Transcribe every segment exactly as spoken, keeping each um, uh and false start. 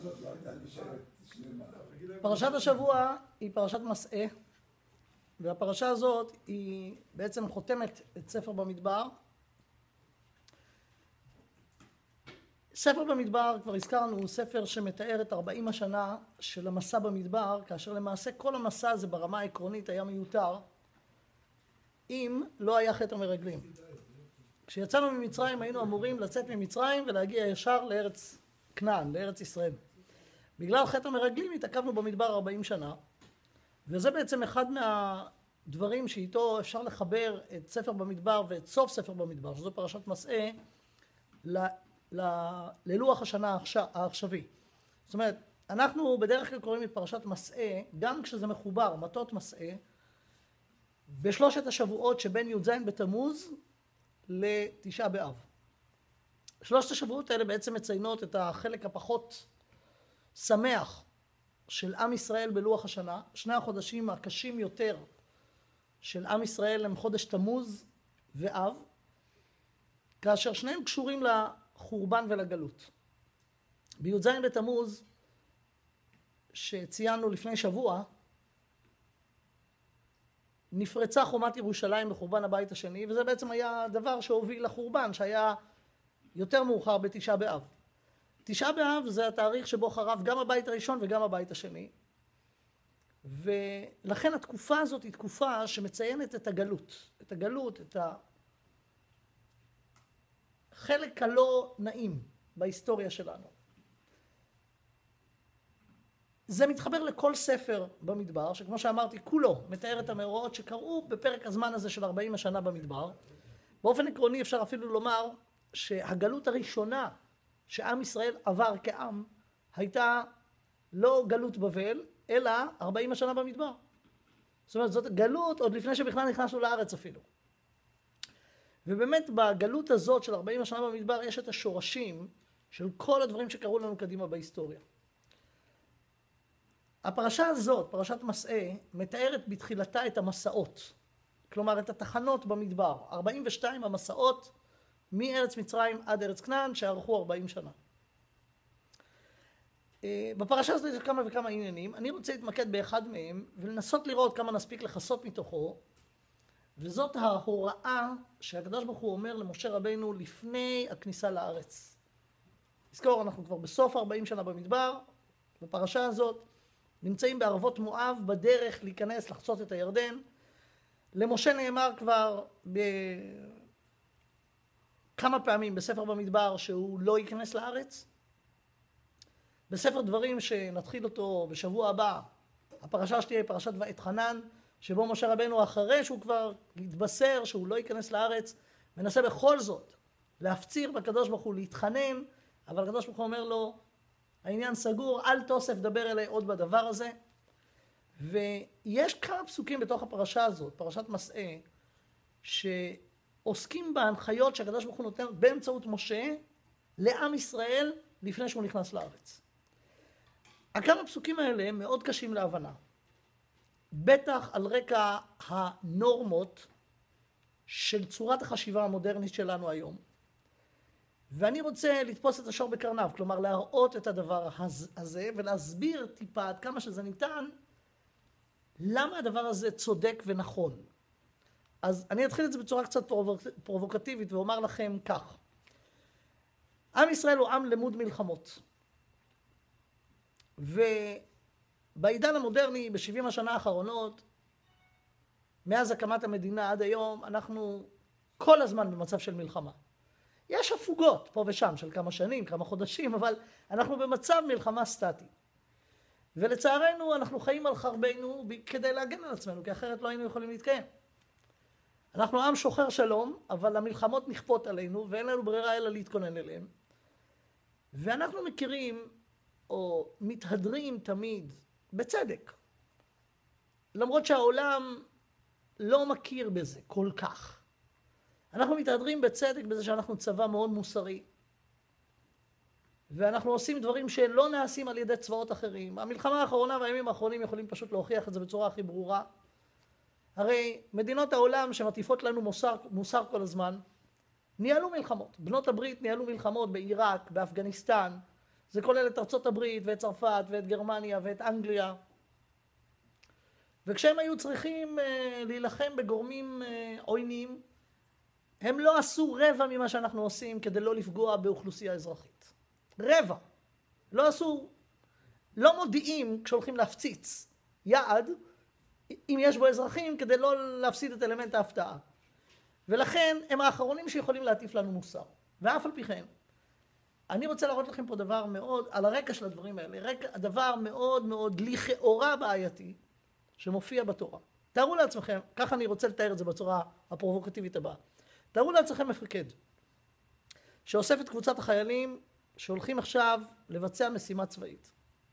הזאת לא הייתה נשארת שלמה. פרשת השבוע היא פרשת מסעה, והפרשה הזאת היא בעצם חותמת את ספר במדבר. ספר במדבר, כבר הזכרנו, הוא ספר שמתאר את ארבעים השנה של המסע במדבר, כאשר למעשה כל המסע הזה ברמה העקרונית היה מיותר, אם לא היה חטא המרגלים. כשיצאנו ממצרים היינו אמורים לצאת ממצרים ולהגיע ישר לארץ כנען, לארץ ישראל. בגלל חטא המרגלים התעכבנו במדבר ארבעים שנה, וזה בעצם אחד מהדברים שאיתו אפשר לחבר את ספר במדבר ואת סוף ספר במדבר, שזו פרשת מסעה, ל... ל... ללוח השנה העכשווי. זאת אומרת, אנחנו בדרך כלל קוראים את פרשת מסעה, גם כשזה מחובר, מטות מסעה, בשלושת השבועות שבין י"ז בתמוז לתשעה באב. שלושת השבועות האלה בעצם מציינות את החלק הפחות שמח של עם ישראל בלוח השנה. שני החודשים הקשים יותר של עם ישראל הם חודש תמוז ואב, כאשר שניהם קשורים לחורבן ולגלות. בי"ז בתמוז שציינו לפני שבוע, נפרצה חומת ירושלים בחורבן הבית השני, וזה בעצם היה דבר שהוביל לחורבן, שהיה יותר מאוחר בתשעה באב. תשעה באב זה התאריך שבו חרב גם הבית הראשון וגם הבית השני, ולכן התקופה הזאת היא תקופה שמציינת את הגלות, את הגלות, את החלק הלא נעים בהיסטוריה שלנו. זה מתחבר לכל ספר במדבר, שכמו שאמרתי, כולו מתאר את המאורעות שקרו בפרק הזמן הזה של ארבעים השנה במדבר. באופן עקרוני אפשר אפילו לומר שהגלות הראשונה שעם ישראל עבר כעם, הייתה לא גלות בבל, אלא ארבעים השנה במדבר. זאת אומרת, זאת גלות עוד לפני שבכלל נכנסנו לארץ אפילו. ובאמת בגלות הזאת של ארבעים השנה במדבר יש את השורשים של כל הדברים שקרו לנו קדימה בהיסטוריה. הפרשה הזאת, פרשת מסעה, מתארת בתחילתה את המסעות. כלומר, את התחנות במדבר. ארבעים ושתיים המסעות מארץ מצרים עד ארץ כנען, שערכו ארבעים שנה. בפרשה הזאת יש כמה וכמה עניינים. אני רוצה להתמקד באחד מהם, ולנסות לראות כמה נספיק לחסות מתוכו, וזאת ההוראה שהקדוש ברוך הוא אומר למשה רבנו לפני הכניסה לארץ. תזכור, אנחנו כבר בסוף ארבעים שנה במדבר, בפרשה הזאת, נמצאים בערבות מואב בדרך להיכנס, לחצות את הירדן. למשה נאמר כבר בכמה פעמים בספר במדבר שהוא לא ייכנס לארץ. בספר דברים שנתחיל אותו בשבוע הבא, הפרשה שתהיה פרשת ואת חנן, שבו משה רבנו אחרי שהוא כבר התבשר שהוא לא ייכנס לארץ, מנסה בכל זאת להפציר בקדוש ברוך הוא, להתחנן, אבל הקדוש ברוך הוא אומר לו, העניין סגור, אל תוסף דבר אליי עוד בדבר הזה. ויש כמה פסוקים בתוך הפרשה הזאת, פרשת מסעה, שעוסקים בהנחיות שהקדוש ברוך הוא נותן באמצעות משה לעם ישראל לפני שהוא נכנס לארץ. הכמה פסוקים האלה הם מאוד קשים להבנה. בטח על רקע הנורמות של צורת החשיבה המודרנית שלנו היום. ואני רוצה לתפוס את השור בקרניו, כלומר להראות את הדבר הזה ולהסביר טיפה עד כמה שזה ניתן, למה הדבר הזה צודק ונכון. אז אני אתחיל את זה בצורה קצת פרובוקטיבית ואומר לכם כך. עם ישראל הוא עם למוד מלחמות. ובעידן המודרני, ב-שבעים השנה האחרונות, מאז הקמת המדינה עד היום, אנחנו כל הזמן במצב של מלחמה. יש הפוגות פה ושם של כמה שנים, כמה חודשים, אבל אנחנו במצב מלחמה סטטי. ולצערנו אנחנו חיים על חרבנו כדי להגן על עצמנו, כי אחרת לא היינו יכולים להתקיים. אנחנו עם שוחר שלום, אבל המלחמות נכפות עלינו, ואין לנו ברירה אלא להתכונן אליהם. ואנחנו מכירים, או מתהדרים תמיד, בצדק. למרות שהעולם לא מכיר בזה כל כך. אנחנו מתהדרים בצדק בזה שאנחנו צבא מאוד מוסרי. ואנחנו עושים דברים שלא נעשים על ידי צבאות אחרים. המלחמה האחרונה והימים האחרונים יכולים פשוט להוכיח את זה בצורה הכי ברורה. הרי מדינות העולם שמטיפות לנו מוסר, מוסר כל הזמן, ניהלו מלחמות. בנות הברית ניהלו מלחמות בעיראק, באפגניסטן. זה כולל את ארצות הברית ואת צרפת ואת גרמניה ואת אנגליה. וכשהם היו צריכים אה, להילחם בגורמים אה, עוינים, הם לא עשו רבע ממה שאנחנו עושים כדי לא לפגוע באוכלוסייה אזרחית. רבע. לא עשו, לא מודיעים כשהולכים להפציץ יעד, אם יש בו אזרחים, כדי לא להפסיד את אלמנט ההפתעה. ולכן הם האחרונים שיכולים להטיף לנו מוסר. ואף על פי כן, אני רוצה להראות לכם פה דבר מאוד, על הרקע של הדברים האלה, רקע, דבר מאוד מאוד לכאורה בעייתי, שמופיע בתורה. תארו לעצמכם, ככה אני רוצה לתאר את זה בצורה הפרובוקטיבית הבאה. תארו לעצמכם מפקד, שאוסף את קבוצת החיילים שהולכים עכשיו לבצע משימה צבאית.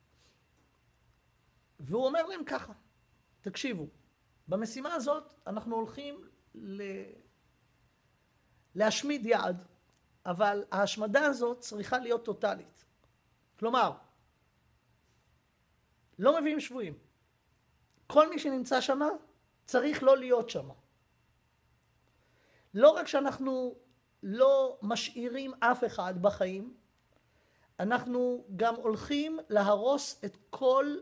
והוא אומר להם ככה, תקשיבו, במשימה הזאת אנחנו הולכים ל... להשמיד יעד, אבל ההשמדה הזאת צריכה להיות טוטלית. כלומר, לא מביאים שבויים. כל מי שנמצא שם צריך לא להיות שם. לא רק שאנחנו לא משאירים אף אחד בחיים, אנחנו גם הולכים להרוס את כל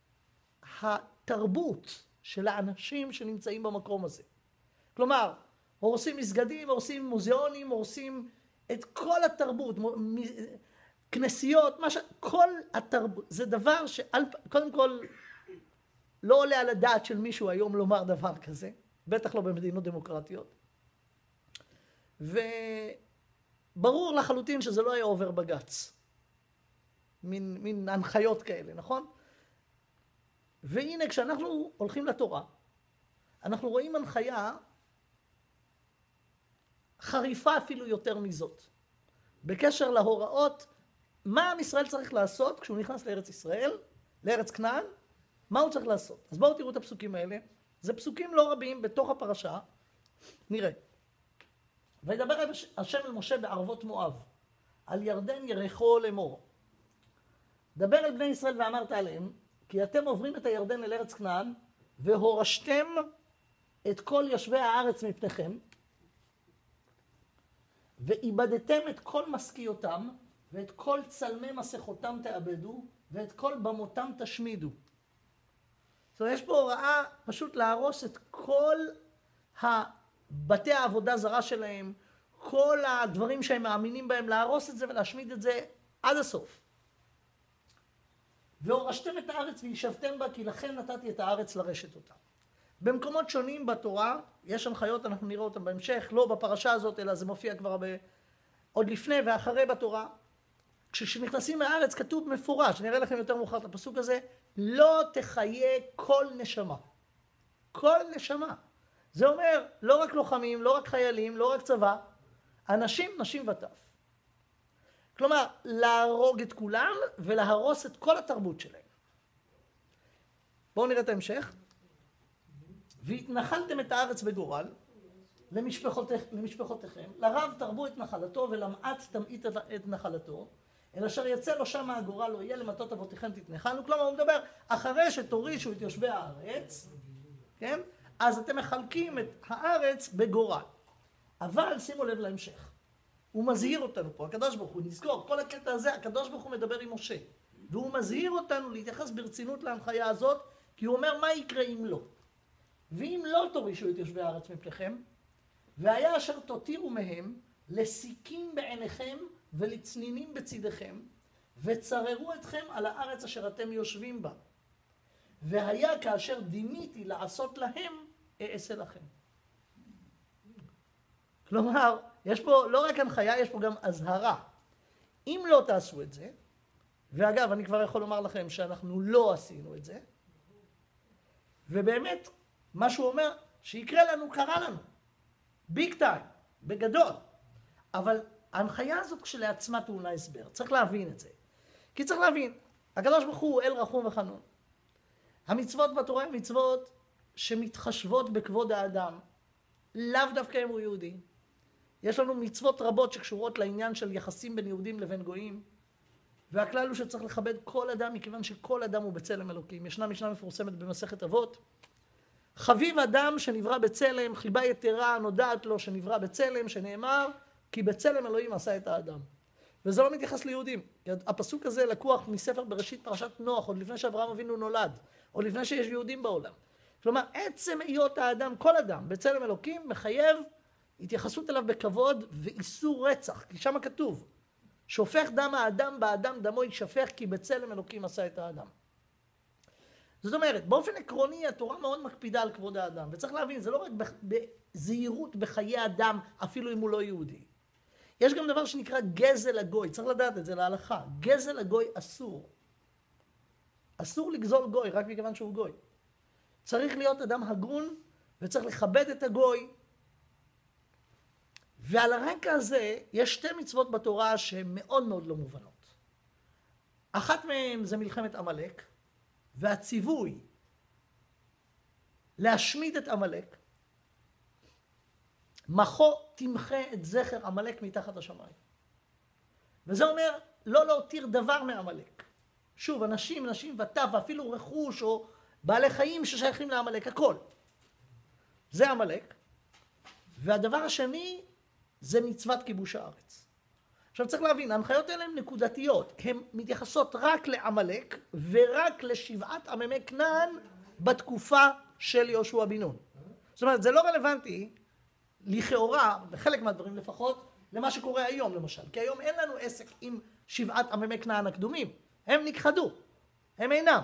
התרבות של האנשים שנמצאים במקום הזה. כלומר, הורסים מסגדים, הורסים מוזיאונים, הורסים את כל התרבות, כנסיות, מה ש... כל התרבות. זה דבר שקודם כל לא עולה על הדעת של מישהו היום לומר דבר כזה, בטח לא במדינות דמוקרטיות. וברור לחלוטין שזה לא היה עובר בג"ץ. מין, מין הנחיות כאלה, נכון? והנה כשאנחנו הולכים לתורה, אנחנו רואים הנחיה חריפה אפילו יותר מזאת. בקשר להוראות, מה עם ישראל צריך לעשות כשהוא נכנס לארץ ישראל, לארץ כנען, מה הוא צריך לעשות? אז בואו תראו את הפסוקים האלה. זה פסוקים לא רבים בתוך הפרשה. נראה. וידבר השם אל משה בערבות מואב, על ירדן ירחו לאמור. דבר אל בני ישראל ואמרת עליהם, כי אתם עוברים את הירדן אל ארץ כנען, והורשתם את כל יושבי הארץ מפניכם, ואיבדתם את כל משכיותם, ואת כל צלמי מסכותם תאבדו, ואת כל במותם תשמידו. זאת אומרת, יש פה הוראה פשוט להרוס את כל בתי העבודה זרה שלהם, כל הדברים שהם מאמינים בהם, להרוס את זה ולהשמיד את זה עד הסוף. והורשתם את הארץ וישבתם בה, כי לכן נתתי את הארץ לרשת אותה. במקומות שונים בתורה, יש הנחיות, אנחנו נראה אותם בהמשך, לא בפרשה הזאת, אלא זה מופיע כבר ב... עוד לפני ואחרי בתורה. כשנכנסים מהארץ כתוב מפורש, אני אראה לכם יותר מאוחר את הפסוק הזה, לא תחיה כל נשמה. כל נשמה. זה אומר, לא רק לוחמים, לא רק חיילים, לא רק צבא, אנשים, נשים וטף. כלומר, להרוג את כולם ולהרוס את כל התרבות שלהם. בואו נראה את ההמשך. והתנחלתם את הארץ בגורל למשפחותיכם, למשפחותיכם, לרב תרבו את נחלתו ולמעט תמעיט את נחלתו, אל אשר יצא לו שם הגורל לא יהיה למטות אבותיכם תתנחלנו. כלומר, הוא מדבר, אחרי שתורישו את יושבי הארץ, כן? אז אתם מחלקים את הארץ בגורל. אבל שימו לב להמשך. הוא מזהיר אותנו פה, הקדוש ברוך הוא, נזכור, כל הקטע הזה, הקדוש ברוך הוא מדבר עם משה. והוא מזהיר אותנו להתייחס ברצינות להנחיה הזאת, כי הוא אומר מה יקרה אם לא. ואם לא תורישו את יושבי הארץ מפניכם, והיה אשר תותירו מהם לסיכים בעיניכם ולצנינים בצדיכם, וצררו אתכם על הארץ אשר אתם יושבים בה. והיה כאשר דימיתי לעשות להם, אעשה לכם. כלומר, יש פה לא רק הנחיה, יש פה גם אזהרה. אם לא תעשו את זה, ואגב, אני כבר יכול לומר לכם שאנחנו לא עשינו את זה, ובאמת, מה שהוא אומר, שיקרה לנו, קרה לנו. ביג טיים, בגדול. אבל ההנחיה הזאת כשלעצמה טעונה הסבר. צריך להבין את זה. כי צריך להבין, הקדוש ברוך הוא אל רחום וחנון. המצוות בתורה הן מצוות שמתחשבות בכבוד האדם. לאו דווקא אם הוא יהודי. יש לנו מצוות רבות שקשורות לעניין של יחסים בין יהודים לבין גויים. והכלל הוא שצריך לכבד כל אדם, מכיוון שכל אדם הוא בצלם אלוקים. ישנה משנה מפורסמת במסכת אבות. חביב אדם שנברא בצלם, חיבה יתרה נודעת לו שנברא בצלם, שנאמר, כי בצלם אלוהים עשה את האדם. וזה לא מתייחס ליהודים. הפסוק הזה לקוח מספר בראשית פרשת נוח, עוד לפני שאברהם אבינו נולד, עוד לפני שיש יהודים בעולם. כלומר, עצם היות האדם, כל אדם, בצלם אלוקים, מחייב התייחסות אליו בכבוד ואיסור רצח, כי שם כתוב, שופך דם האדם באדם דמו יישפך, כי בצלם אלוקים עשה את האדם. זאת אומרת, באופן עקרוני התורה מאוד מקפידה על כבוד האדם, וצריך להבין, זה לא רק בזהירות בחיי אדם, אפילו אם הוא לא יהודי. יש גם דבר שנקרא גזל הגוי, צריך לדעת את זה להלכה. גזל הגוי אסור. אסור לגזול גוי, רק מכיוון שהוא גוי. צריך להיות אדם הגון, וצריך לכבד את הגוי. ועל הרקע הזה, יש שתי מצוות בתורה שהן מאוד מאוד לא מובנות. אחת מהן זה מלחמת עמלק, והציווי להשמיד את עמלק, מחו תמחה את זכר עמלק מתחת השמיים. וזה אומר לא להותיר דבר מעמלק. שוב, אנשים, נשים וטף, ואפילו רכוש או בעלי חיים ששייכים לעמלק, הכל. זה עמלק. והדבר השני זה מצוות כיבוש הארץ. עכשיו צריך להבין, ההנחיות האלה הן נקודתיות. הן מתייחסות רק לעמלק ורק לשבעת עממי כנען בתקופה של יהושע בן נון. זאת אומרת, זה לא רלוונטי לכאורה, בחלק מהדברים לפחות, למה שקורה היום למשל. כי היום אין לנו עסק עם שבעת עממי כנען הקדומים. הם נכחדו. הם אינם.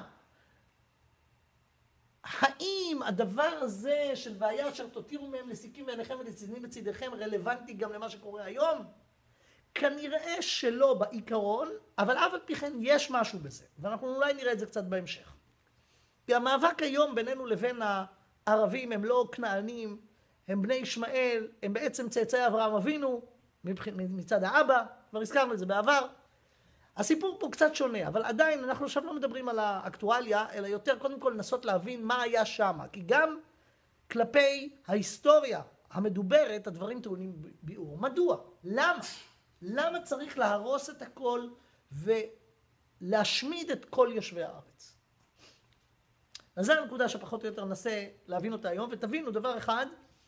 האם הדבר הזה של והיה אשר תותירו מהם לסיכים בעיניכם ולצידנים בצידיכם רלוונטי גם למה שקורה היום? כנראה שלא בעיקרון, אבל אף על פי כן יש משהו בזה. ואנחנו אולי נראה את זה קצת בהמשך. כי המאבק היום בינינו לבין הערבים הם לא כנענים, הם בני ישמעאל, הם בעצם צאצאי אברהם אבינו, מצד האבא, כבר הזכרנו את זה בעבר. הסיפור פה קצת שונה, אבל עדיין אנחנו עכשיו לא מדברים על האקטואליה, אלא יותר קודם כל לנסות להבין מה היה שם. כי גם כלפי ההיסטוריה המדוברת, הדברים טעונים ביאור. מדוע? למה? למה צריך להרוס את הכל ולהשמיד את כל יושבי הארץ? אז זו הנקודה שפחות או יותר ננסה להבין אותה היום, ותבינו דבר אחד,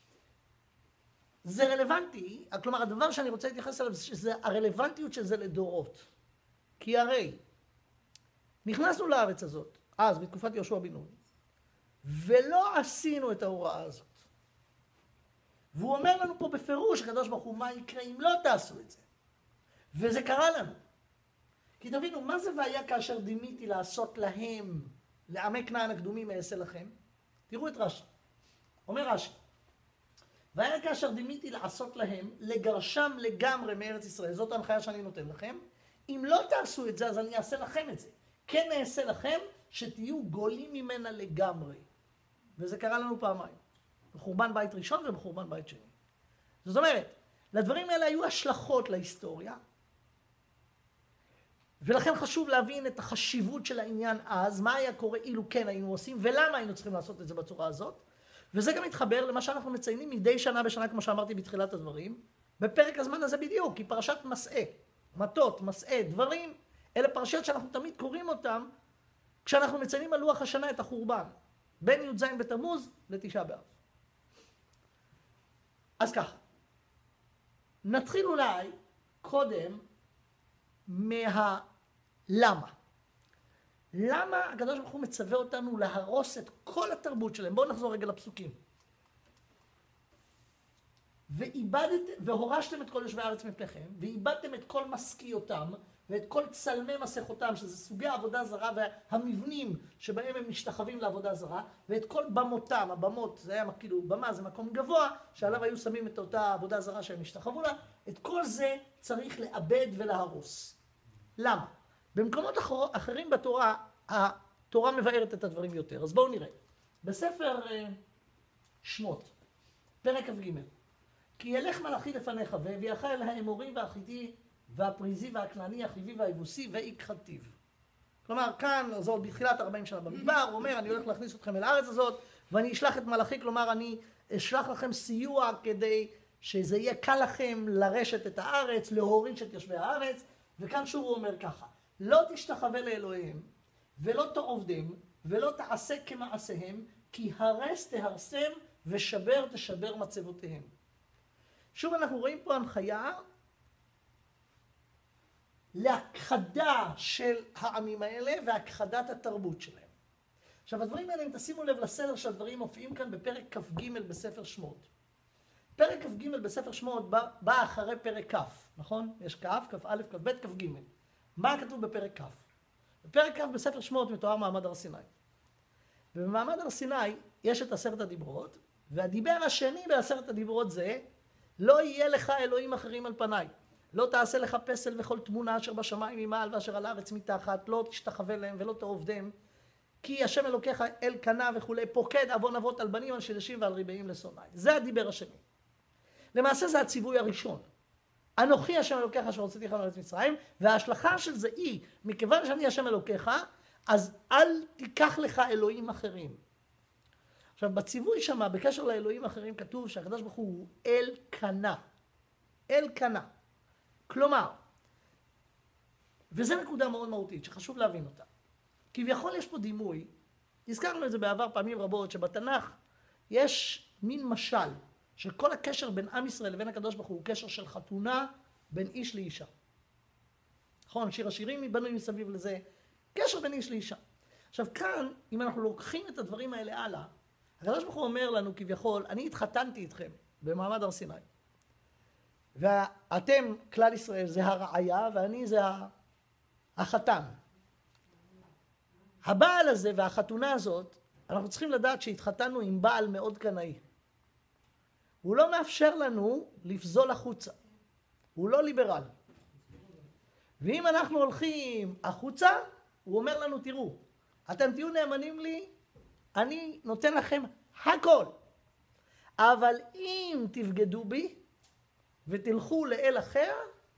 זה רלוונטי, כלומר הדבר שאני רוצה להתייחס אליו, זה הרלוונטיות של זה לדורות. כי הרי נכנסנו לארץ הזאת, אז בתקופת יהושע בן נון, ולא עשינו את ההוראה הזאת. והוא אומר לנו פה בפירוש, הקדוש ברוך הוא, מה יקרה אם לא תעשו את זה? וזה קרה לנו. כי תבינו, מה זה והיה כאשר דימיתי לעשות להם, לעמי כנען הקדומים אעשה לכם? תראו את רש"י. אומר רש"י, והיה כאשר דימיתי לעשות להם, לגרשם לגמרי מארץ ישראל, זאת ההנחיה שאני נותן לכם, אם לא תעשו את זה, אז אני אעשה לכם את זה. כן אעשה לכם שתהיו גולים ממנה לגמרי. וזה קרה לנו פעמיים. בחורבן בית ראשון ובחורבן בית שני. זאת אומרת, לדברים האלה היו השלכות להיסטוריה, ולכן חשוב להבין את החשיבות של העניין אז, מה היה קורה אילו כן היינו עושים, ולמה היינו צריכים לעשות את זה בצורה הזאת. וזה גם מתחבר למה שאנחנו מציינים מדי שנה בשנה, כמו שאמרתי בתחילת הדברים, בפרק הזמן הזה בדיוק, כי פרשת מסעה, מטות, מסעה, דברים, אלה פרשיות שאנחנו תמיד קוראים אותם, כשאנחנו מציינים על לוח השנה את החורבן, בין י"ז בתמוז לתשעה באב. אז ככה, נתחיל אולי קודם מהלמה. למה הקדוש ברוך הוא מצווה אותנו להרוס את כל התרבות שלהם? בואו נחזור רגע לפסוקים. ואיבדת, והורשתם את כל יושבי הארץ מפניכם, ואיבדתם את כל משכיותם, ואת כל צלמי מסכותם, שזה סוגי העבודה זרה והמבנים שבהם הם משתחווים לעבודה זרה, ואת כל במותם, הבמות, זה היה כאילו, במה זה מקום גבוה, שעליו היו שמים את אותה עבודה זרה שהם משתחוו לה, את כל זה צריך לאבד ולהרוס. למה? במקומות אחר, אחרים בתורה, התורה מבארת את הדברים יותר. אז בואו נראה. בספר שמות, פרק כ"ג, כי ילך מלאכי לפניך, והביאך אל האמורי והחיתי והפריזי והכנעני, החיבי והיבוסי והכחתיו. כלומר, כאן, זה עוד בתחילת ארבעים שנה במדבר, הוא אומר, אני הולך להכניס אתכם אל הארץ הזאת, ואני אשלח את מלאכי, כלומר, אני אשלח לכם סיוע כדי שזה יהיה קל לכם לרשת את הארץ, להוריש את יושבי הארץ, וכאן שוב הוא אומר ככה, לא תשתחווה לאלוהיהם, ולא תעובדם, ולא תעשה כמעשיהם, כי הרס תהרסם, ושבר תשבר מצבותיהם. שוב אנחנו רואים פה הנחיה להכחדה של העמים האלה והכחדת התרבות שלהם. עכשיו הדברים האלה, אם תשימו לב לסדר שהדברים מופיעים כאן בפרק כ"ג בספר שמות. פרק כ"ג בספר שמות בא, בא אחרי פרק כ', נכון? יש כ', כ"א, כ"ב, כ"ג. מה כתוב בפרק כ'? בפרק כ' בספר שמות מתואר מעמד הר סיני. ובמעמד הר סיני יש את עשרת הדיברות, והדיבר השני בעשרת הדיברות זה, לא יהיה לך אלוהים אחרים על פניי. לא תעשה לך פסל וכל תמונה אשר בשמיים ממעל ואשר על הארץ מתחת, לא תשתחווה להם ולא תעובדם, כי השם אלוקיך אל קנה וכולי, פוקד עוון אבות על בנים, על שילשים ועל ריבעים לשונאי. זה הדיבר השני. למעשה זה הציווי הראשון. אנוכי השם אלוקיך אשר הוצאתיך מארץ מצרים, וההשלכה של זה היא, מכיוון שאני השם אלוקיך, אז אל תיקח לך אלוהים אחרים. עכשיו בציווי שמה, בקשר לאלוהים אחרים, כתוב שהקדוש ברוך הוא אל קנה. אל קנה. כלומר, וזו נקודה מאוד מהותית שחשוב להבין אותה. כביכול יש פה דימוי, הזכרנו את זה בעבר פעמים רבות, שבתנ"ך יש מין משל, שכל הקשר בין עם ישראל לבין הקדוש ברוך הוא קשר של חתונה בין איש לאישה. נכון, שיר השירים בנוי מסביב לזה, קשר בין איש לאישה. עכשיו כאן, אם אנחנו לוקחים את הדברים האלה הלאה, הקדוש ברוך הוא אומר לנו כביכול, אני התחתנתי איתכם במעמד הר סיני. ואתם, כלל ישראל, זה הרעיה ואני זה החתן. הבעל הזה והחתונה הזאת, אנחנו צריכים לדעת שהתחתנו עם בעל מאוד קנאי. הוא לא מאפשר לנו לפזול החוצה. הוא לא ליברל. ואם אנחנו הולכים החוצה, הוא אומר לנו, תראו, אתם תהיו נאמנים לי, אני נותן לכם הכל. אבל אם תבגדו בי ותלכו לאל אחר,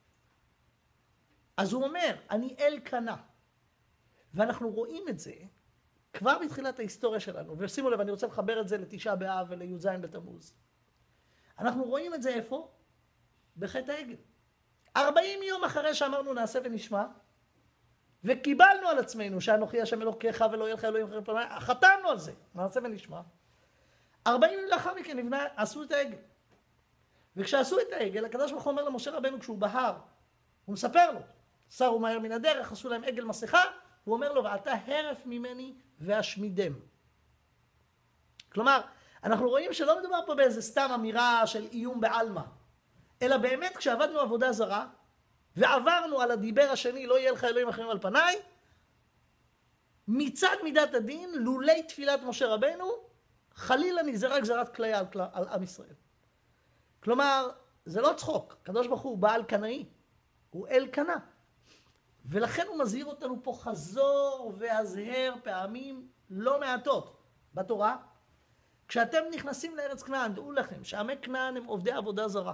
אז הוא אומר, אני אל קנה. ואנחנו רואים את זה כבר בתחילת ההיסטוריה שלנו. ושימו לב, אני רוצה לחבר את זה לתשעה באב ולי"ז בתמוז. אנחנו רואים את זה איפה? בחטא העגל. ארבעים יום אחרי שאמרנו נעשה ונשמע, וקיבלנו על עצמנו שאנוכי השם אלוקיך ולא יהיה לך אלוהים אחרים פניי, חתמנו על זה, נעשה ונשמע. ארבעים יום לאחר מכן נבנה, עשו את העגל. וכשעשו את העגל, הקדוש ברוך הוא אומר למשה רבנו כשהוא בהר, הוא מספר לו, סרו מהר מן הדרך, עשו להם עגל מסכה, הוא אומר לו, ואתה הרף ממני והשמידם. כלומר, אנחנו רואים שלא מדובר פה באיזה סתם אמירה של איום בעלמא, אלא באמת כשעבדנו עבודה זרה, ועברנו על הדיבר השני, לא יהיה לך אלוהים אחרים על פניי, מצד מידת הדין, לולי תפילת משה רבנו, חלילה נגזרה גזרת כליה על, על עם ישראל. כלומר, זה לא צחוק, הקדוש ברוך הוא בעל קנאי, הוא אל קנה. ולכן הוא מזהיר אותנו פה חזור והזהר פעמים לא מעטות בתורה. כשאתם נכנסים לארץ כנען, דעו לכם שעמי כנען הם עובדי עבודה זרה.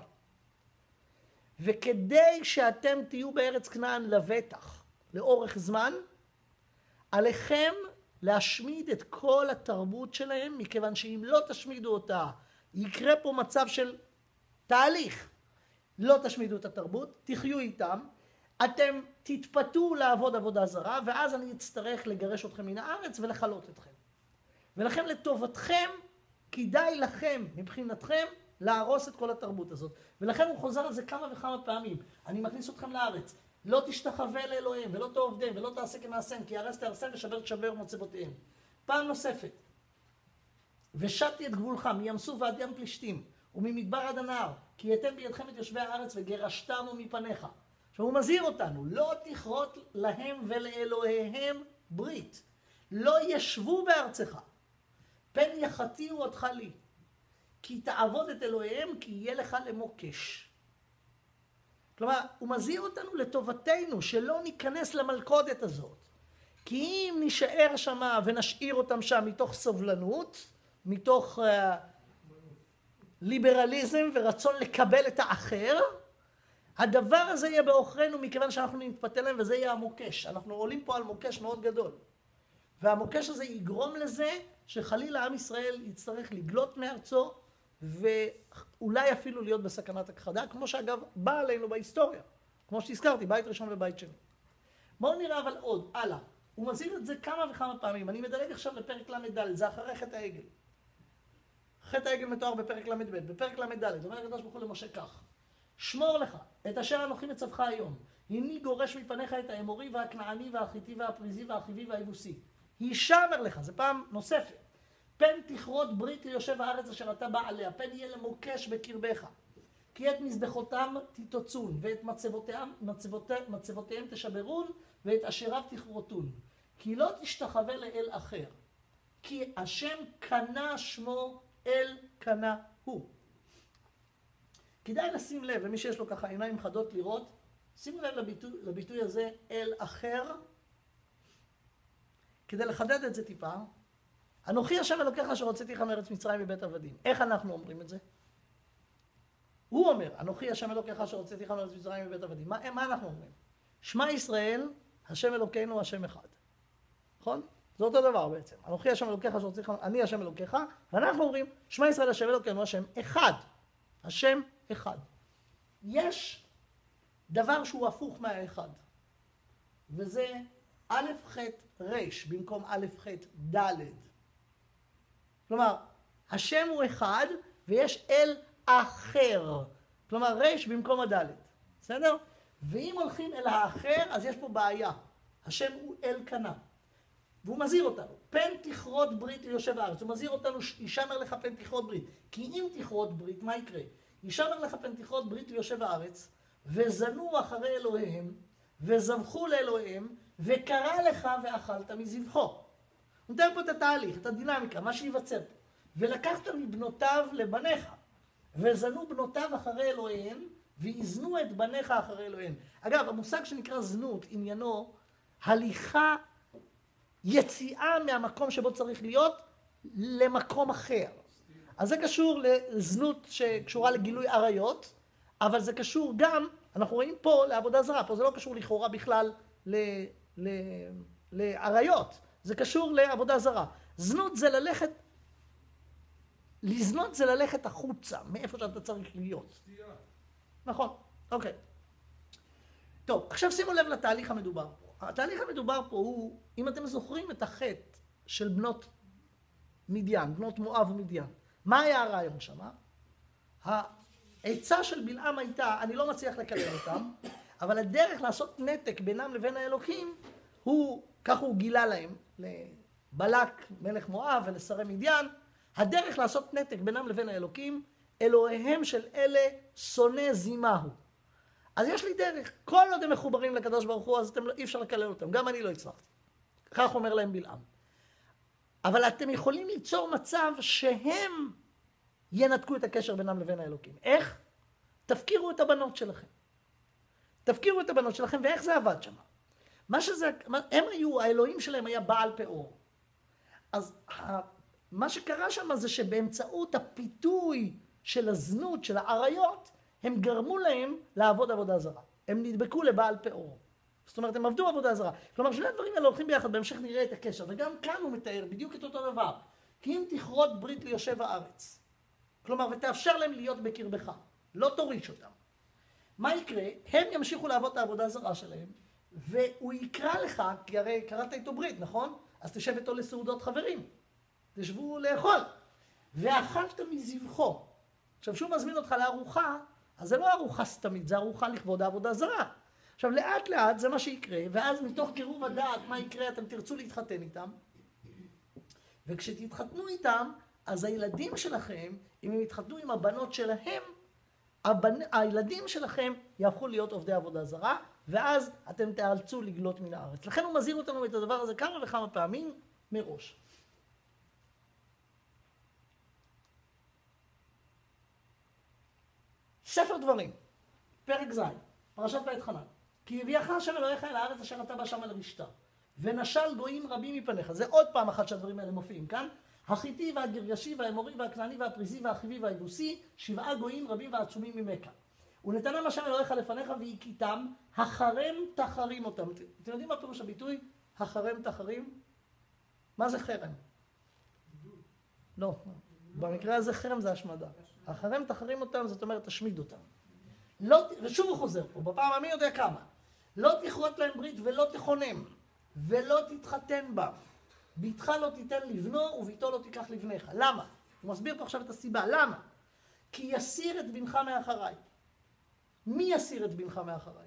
וכדי שאתם תהיו בארץ כנען לבטח, לאורך זמן, עליכם להשמיד את כל התרבות שלהם, מכיוון שאם לא תשמידו אותה, יקרה פה מצב של תהליך. לא תשמידו את התרבות, תחיו איתם, אתם תתפתו לעבוד עבודה זרה, ואז אני אצטרך לגרש אתכם מן הארץ ולחלות אתכם. ולכן לטובתכם, כדאי לכם, מבחינתכם, להרוס את כל התרבות הזאת. ולכן הוא חוזר על זה כמה וכמה פעמים. אני מכניס אתכם לארץ. לא תשתחווה לאלוהים, ולא תעובדם, ולא תעשה כמעשיהם, כי הרס תהרסם ושבר תשבר מצבותיהם. פעם נוספת. ושטתי את גבולך מים סוף ועד ים פלישתים, וממדבר עד הנהר, כי אתם בידכם את יושבי הארץ וגירשתם מפניך. עכשיו הוא מזהיר אותנו, לא תכרות להם ולאלוהיהם ברית. לא ישבו בארצך. פן יחתיהו אותך לי. כי תעבוד את אלוהיהם, כי יהיה לך למוקש. כלומר, הוא מזהיר אותנו לטובתנו, שלא ניכנס למלכודת הזאת. כי אם נשאר שמה ונשאיר אותם שם מתוך סובלנות, מתוך uh, ליברליזם ורצון לקבל את האחר, הדבר הזה יהיה באוכרנו מכיוון שאנחנו נתפתה להם, וזה יהיה המוקש. אנחנו עולים פה על מוקש מאוד גדול. והמוקש הזה יגרום לזה שחלילה עם ישראל יצטרך לגלות מארצו, ואולי אפילו להיות בסכנת הכחדה, כמו שאגב בא עלינו בהיסטוריה, כמו שהזכרתי, בית ראשון ובית שני. בואו נראה אבל עוד, הלאה. הוא מזהיר את זה כמה וכמה פעמים. אני מדלג עכשיו לפרק למד, זה אחרי חטא העגל. חטא העגל מתואר בפרק למד, בפרק למד, אומר הקדוש ברוך הוא למשה כך. שמור לך את אשר אנוכי מצווך היום. הנני גורש מפניך את האמורי והכנעני והחיתי והפריזי והחיבי והיבוסי. הישמר לך, זה פעם נוספת. פן תכרות ברית ליושב הארץ אשר אתה בא עליה, פן יהיה למוקש בקרבך. כי את מזבחותם תתוצון, ואת מצבותיהם, מצבותיהם, מצבותיהם תשברון, ואת אשריו תכרותון. כי לא תשתחווה לאל אחר. כי השם קנה שמו אל קנה הוא. כדאי לשים לב, ומי שיש לו ככה עיניים חדות לראות, שימו לב לביטוי, לביטוי הזה, אל אחר, כדי לחדד את זה טיפה. אנוכי השם אלוקיך אשר הוצאתיך מארץ מצרים מבית עבדים. איך אנחנו אומרים את זה? הוא אומר, אנוכי השם אלוקיך אשר הוצאתיך מארץ מצרים מבית עבדים. מה, מה אנחנו אומרים? שמע ישראל, השם אלוקינו, השם אחד. נכון? זה אותו דבר בעצם. אנוכי השם אלוקיך אשר הוצאתיך, אני השם אלוקיך, ואנחנו אומרים, שמע ישראל, השם אלוקינו, השם אחד. השם אחד. יש דבר שהוא הפוך מהאחד, וזה א' ח' ר' במקום א' ח' ד'. כלומר, השם הוא אחד ויש אל אחר. כלומר, ר' במקום הד'. בסדר? ואם הולכים אל האחר, אז יש פה בעיה. השם הוא אל קנה. והוא מזהיר אותנו. פן תכרות ברית ליושב הארץ. הוא מזהיר אותנו, ישמר לך פן תכרות ברית. כי אם תכרות ברית, מה יקרה? ישמר לך פן תכרות ברית ליושב הארץ, וזנו אחרי אלוהיהם, וזבחו לאלוהיהם, וקרא לך ואכלת מזבחו. הוא נותן פה את התהליך, את הדינמיקה, מה שיווצר פה. ולקחת מבנותיו לבניך, וזנו בנותיו אחרי אלוהיהם, ויזנו את בניך אחרי אלוהיהם. אגב, המושג שנקרא זנות, עניינו, הליכה, יציאה מהמקום שבו צריך להיות, למקום אחר. אז זה קשור לזנות שקשורה לגילוי עריות, אבל זה קשור גם, אנחנו רואים פה לעבודה זרה, פה זה לא קשור לכאורה בכלל ל, ל, לעריות, זה קשור לעבודה זרה. זנות זה ללכת, לזנות זה ללכת החוצה, מאיפה שאתה צריך להיות. נכון, אוקיי. טוב, עכשיו שימו לב לתהליך המדובר פה. התהליך המדובר פה הוא, אם אתם זוכרים את החטא של בנות מדיין, בנות מואב ומדיין, מה היה הרעיון שם? העצה של בלעם הייתה, אני לא מצליח לקלל אותם, אבל הדרך לעשות נתק בינם לבין האלוקים, הוא, כך הוא גילה להם, לבלק מלך מואב ולשרי מדיין, הדרך לעשות נתק בינם לבין האלוקים, אלוהיהם של אלה שונא זימהו. אז יש לי דרך, כל עוד הם מחוברים לקדוש ברוך הוא, אז אתם, אי אפשר לקלל אותם, גם אני לא הצלחתי. כך אומר להם בלעם. אבל אתם יכולים ליצור מצב שהם ינתקו את הקשר בינם לבין האלוקים. איך? תפקירו את הבנות שלכם. תפקירו את הבנות שלכם, ואיך זה עבד שם? מה שזה, הם היו, האלוהים שלהם היה בעל פאור. אז מה שקרה שם זה שבאמצעות הפיתוי של הזנות, של העריות, הם גרמו להם לעבוד עבודה זרה. הם נדבקו לבעל פאור. זאת אומרת, הם עבדו עבודה זרה. כלומר, שני הדברים האלה הולכים ביחד, בהמשך נראה את הקשר. וגם כאן הוא מתאר בדיוק את אותו דבר. כי אם תכרות ברית ליושב הארץ, כלומר, ותאפשר להם להיות בקרבך, לא תוריש אותם. מה יקרה? הם ימשיכו לעבוד את העבודה הזרה שלהם, והוא יקרא לך, כי הרי קראת איתו ברית, נכון? אז תשב איתו לסעודות חברים. תשבו לאכול. ואכלת מזבחו. עכשיו, כשהוא מזמין אותך לארוחה, אז זה לא ארוחה סתמית, זה ארוחה לכבוד העבודה זרה. עכשיו, לאט לאט זה מה שיקרה, ואז מתוך קירוב הדעת, מה יקרה? אתם תרצו להתחתן איתם. וכשתתחתנו איתם, אז הילדים שלכם, אם הם יתחתנו עם הבנות שלהם, הבנ... הילדים שלכם יהפכו להיות עובדי עבודה זרה, ואז אתם תאלצו לגלות מן הארץ. לכן הוא מזהיר אותנו את הדבר הזה כמה וכמה פעמים מראש. ספר דברים, פרק ז', פרשת ואתחנן. כי הביאך השם אלוהיך אל הארץ אשר אתה בא שמה לרשתה, ונשל גויים רבים מפניך. זה עוד פעם אחת שהדברים האלה מופיעים כאן. החיתי והגרגשי והאמורי והכנעני והפריזי והחיבי והיבוסי, שבעה גויים רבים ועצומים ממכה. ונתנם השם אלוהיך לפניך והכיתם, החרם תחרים אותם. אתם יודעים מה פירוש הביטוי? החרם תחרים? מה זה חרם? לא, במקרה הזה חרם זה השמדה. החרם תחרים אותם, זאת אומרת תשמיד אותם. לא, ושוב הוא חוזר פה, בפעם מי יודע כמה. לא תכרות להם ברית ולא תכונם, ולא תתחתן בה. ביתך לא תיתן לבנו וביתו לא תיקח לבניך. למה? הוא מסביר פה עכשיו את הסיבה. למה? כי יסיר את בנך מאחריי. מי יסיר את בנך מאחריי?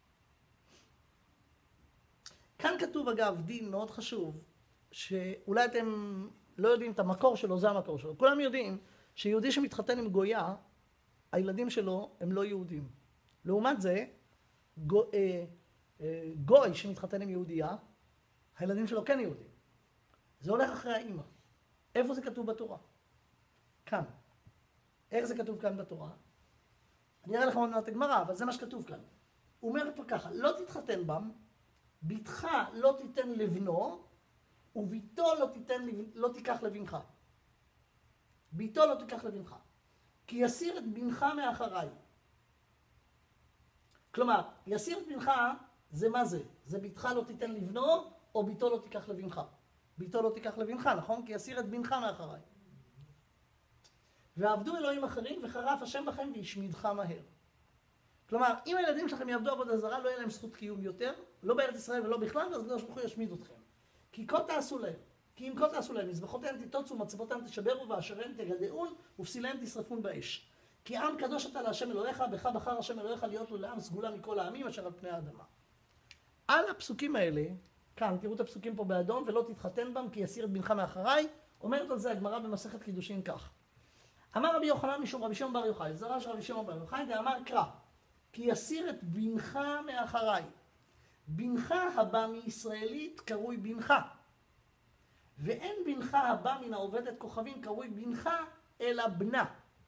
כאן כתוב אגב דין מאוד חשוב, שאולי אתם לא יודעים את המקור שלו, זה המקור שלו. כולם יודעים שיהודי שמתחתן עם גויה, הילדים שלו הם לא יהודים. לעומת זה, גו, אה, אה, גוי שמתחתן עם יהודייה, הילדים שלו כן יהודים. זה הולך אחרי האמא. איפה זה כתוב בתורה? כאן. איך זה כתוב כאן בתורה? אני אראה לכם עוד מעט הגמרא, אבל זה מה שכתוב כאן. הוא אומר פה ככה, לא תתחתן בם, ביתך לא תיתן לבנו, וביתו לא, תיתן, לא תיקח לבנך. ביתו לא תיקח לבנך. כי יסיר את בנך מאחריי. כלומר, יסיר את בנך, זה מה זה? זה ביתך לא תיתן לבנו, או ביתו לא תיקח לבנך. ביתו לא תיקח לבנך, נכון? כי יסיר את בנך מאחריי. ועבדו אלוהים אחרים, וחרף השם בכם והשמידך מהר. כלומר, אם הילדים שלכם יעבדו עבודה זרה, לא יהיה להם זכות קיום יותר, לא בארץ ישראל ולא בכלל, אז הקדוש ברוך הוא ישמיד אתכם. כי כה תעשו להם, כי אם כה תעשו להם, מזבחותיהם תתוצו, מצבותיהם תשברו, ואשריהם תגדעון, ופסיליהם תשרפון באש. כי עם קדוש אתה להשם אלוהיך, בך בחר השם אלוהיך להיות לו לעם סגולה מכל העמים אשר על פני האדמה. על הפסוקים האלה, כאן, תראו את הפסוקים פה באדום, ולא תתחתן בם, כי יסיר את בנך מאחריי, אומרת על זה הגמרא במסכת קידושין כך. אמר רבי יוחנן משום רבי שמעון בר יוחאי, זרש רבי שמעון בר יוחאי, ואמר קרא, כי יסיר את בנך מאחריי. בנך הבא מישראלית קרוי בנך. ואין בנך הבא מן העובדת כוכבים קרוי בנך אלא בנה.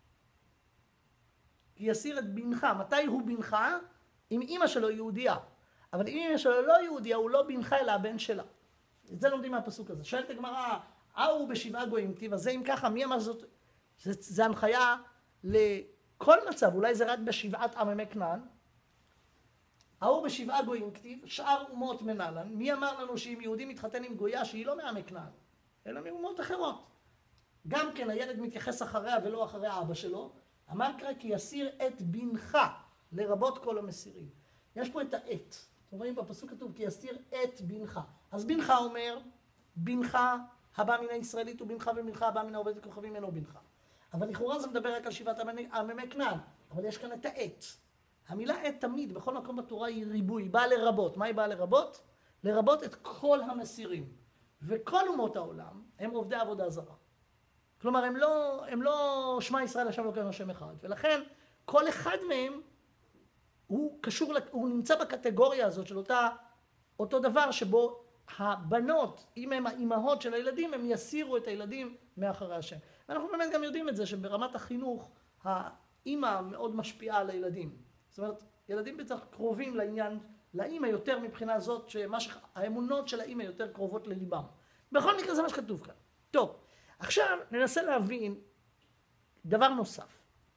כי יסיר את בנך. מתי הוא בנך? אם אמא שלו יהודייה. אבל אם אמא שלו לא יהודייה, הוא לא בנך אלא הבן שלה. את זה לומדים מהפסוק הזה. שואלת הגמרא, אהו בשבעה גויים כתיב, אז זה אם ככה, מי אמר זאת? זה, זה הנחיה לכל מצב, אולי זה רק בשבעת עממי כנען. ההוא בשבעה גויים כתיב, שאר אומות מנהלן. מי אמר לנו שאם יהודי מתחתן עם גויה שהיא לא מעמי כנען, אלא מאומות אחרות? גם כן הילד מתייחס אחריה ולא אחרי האבא שלו. אמר קרא כי יסיר את בנך, לרבות כל המסירים. יש פה את העת. אתם רואים בפסוק כתוב כי יסיר את בנך. אז בנך אומר, בנך הבא מן הישראלית ובנך ובנך הבא מן העובדת כוכבים אינו בנך. אבל לכאורה זה מדבר רק על שבעת עממי כנען. אבל יש כאן את העת. המילה עת תמיד בכל מקום בתורה היא ריבוי, היא באה לרבות. מה היא באה לרבות? לרבות את כל המסירים. וכל אומות העולם הם עובדי עבודה זרה. כלומר, הם לא, הם לא שמע ישראל השם אלוקינו השם אחד. ולכן כל אחד מהם הוא קשור, הוא נמצא בקטגוריה הזאת של אותה, אותו דבר שבו הבנות, אם הם האימהות של הילדים, הם יסירו את הילדים מאחרי השם. ואנחנו באמת גם יודעים את זה שברמת החינוך, האימא מאוד משפיעה על הילדים. זאת אומרת, ילדים בטח קרובים לעניין, לאימא יותר מבחינה זאת, שהאמונות של האימא יותר קרובות לליבם. בכל מקרה זה מה שכתוב כאן. טוב, עכשיו ננסה להבין דבר נוסף.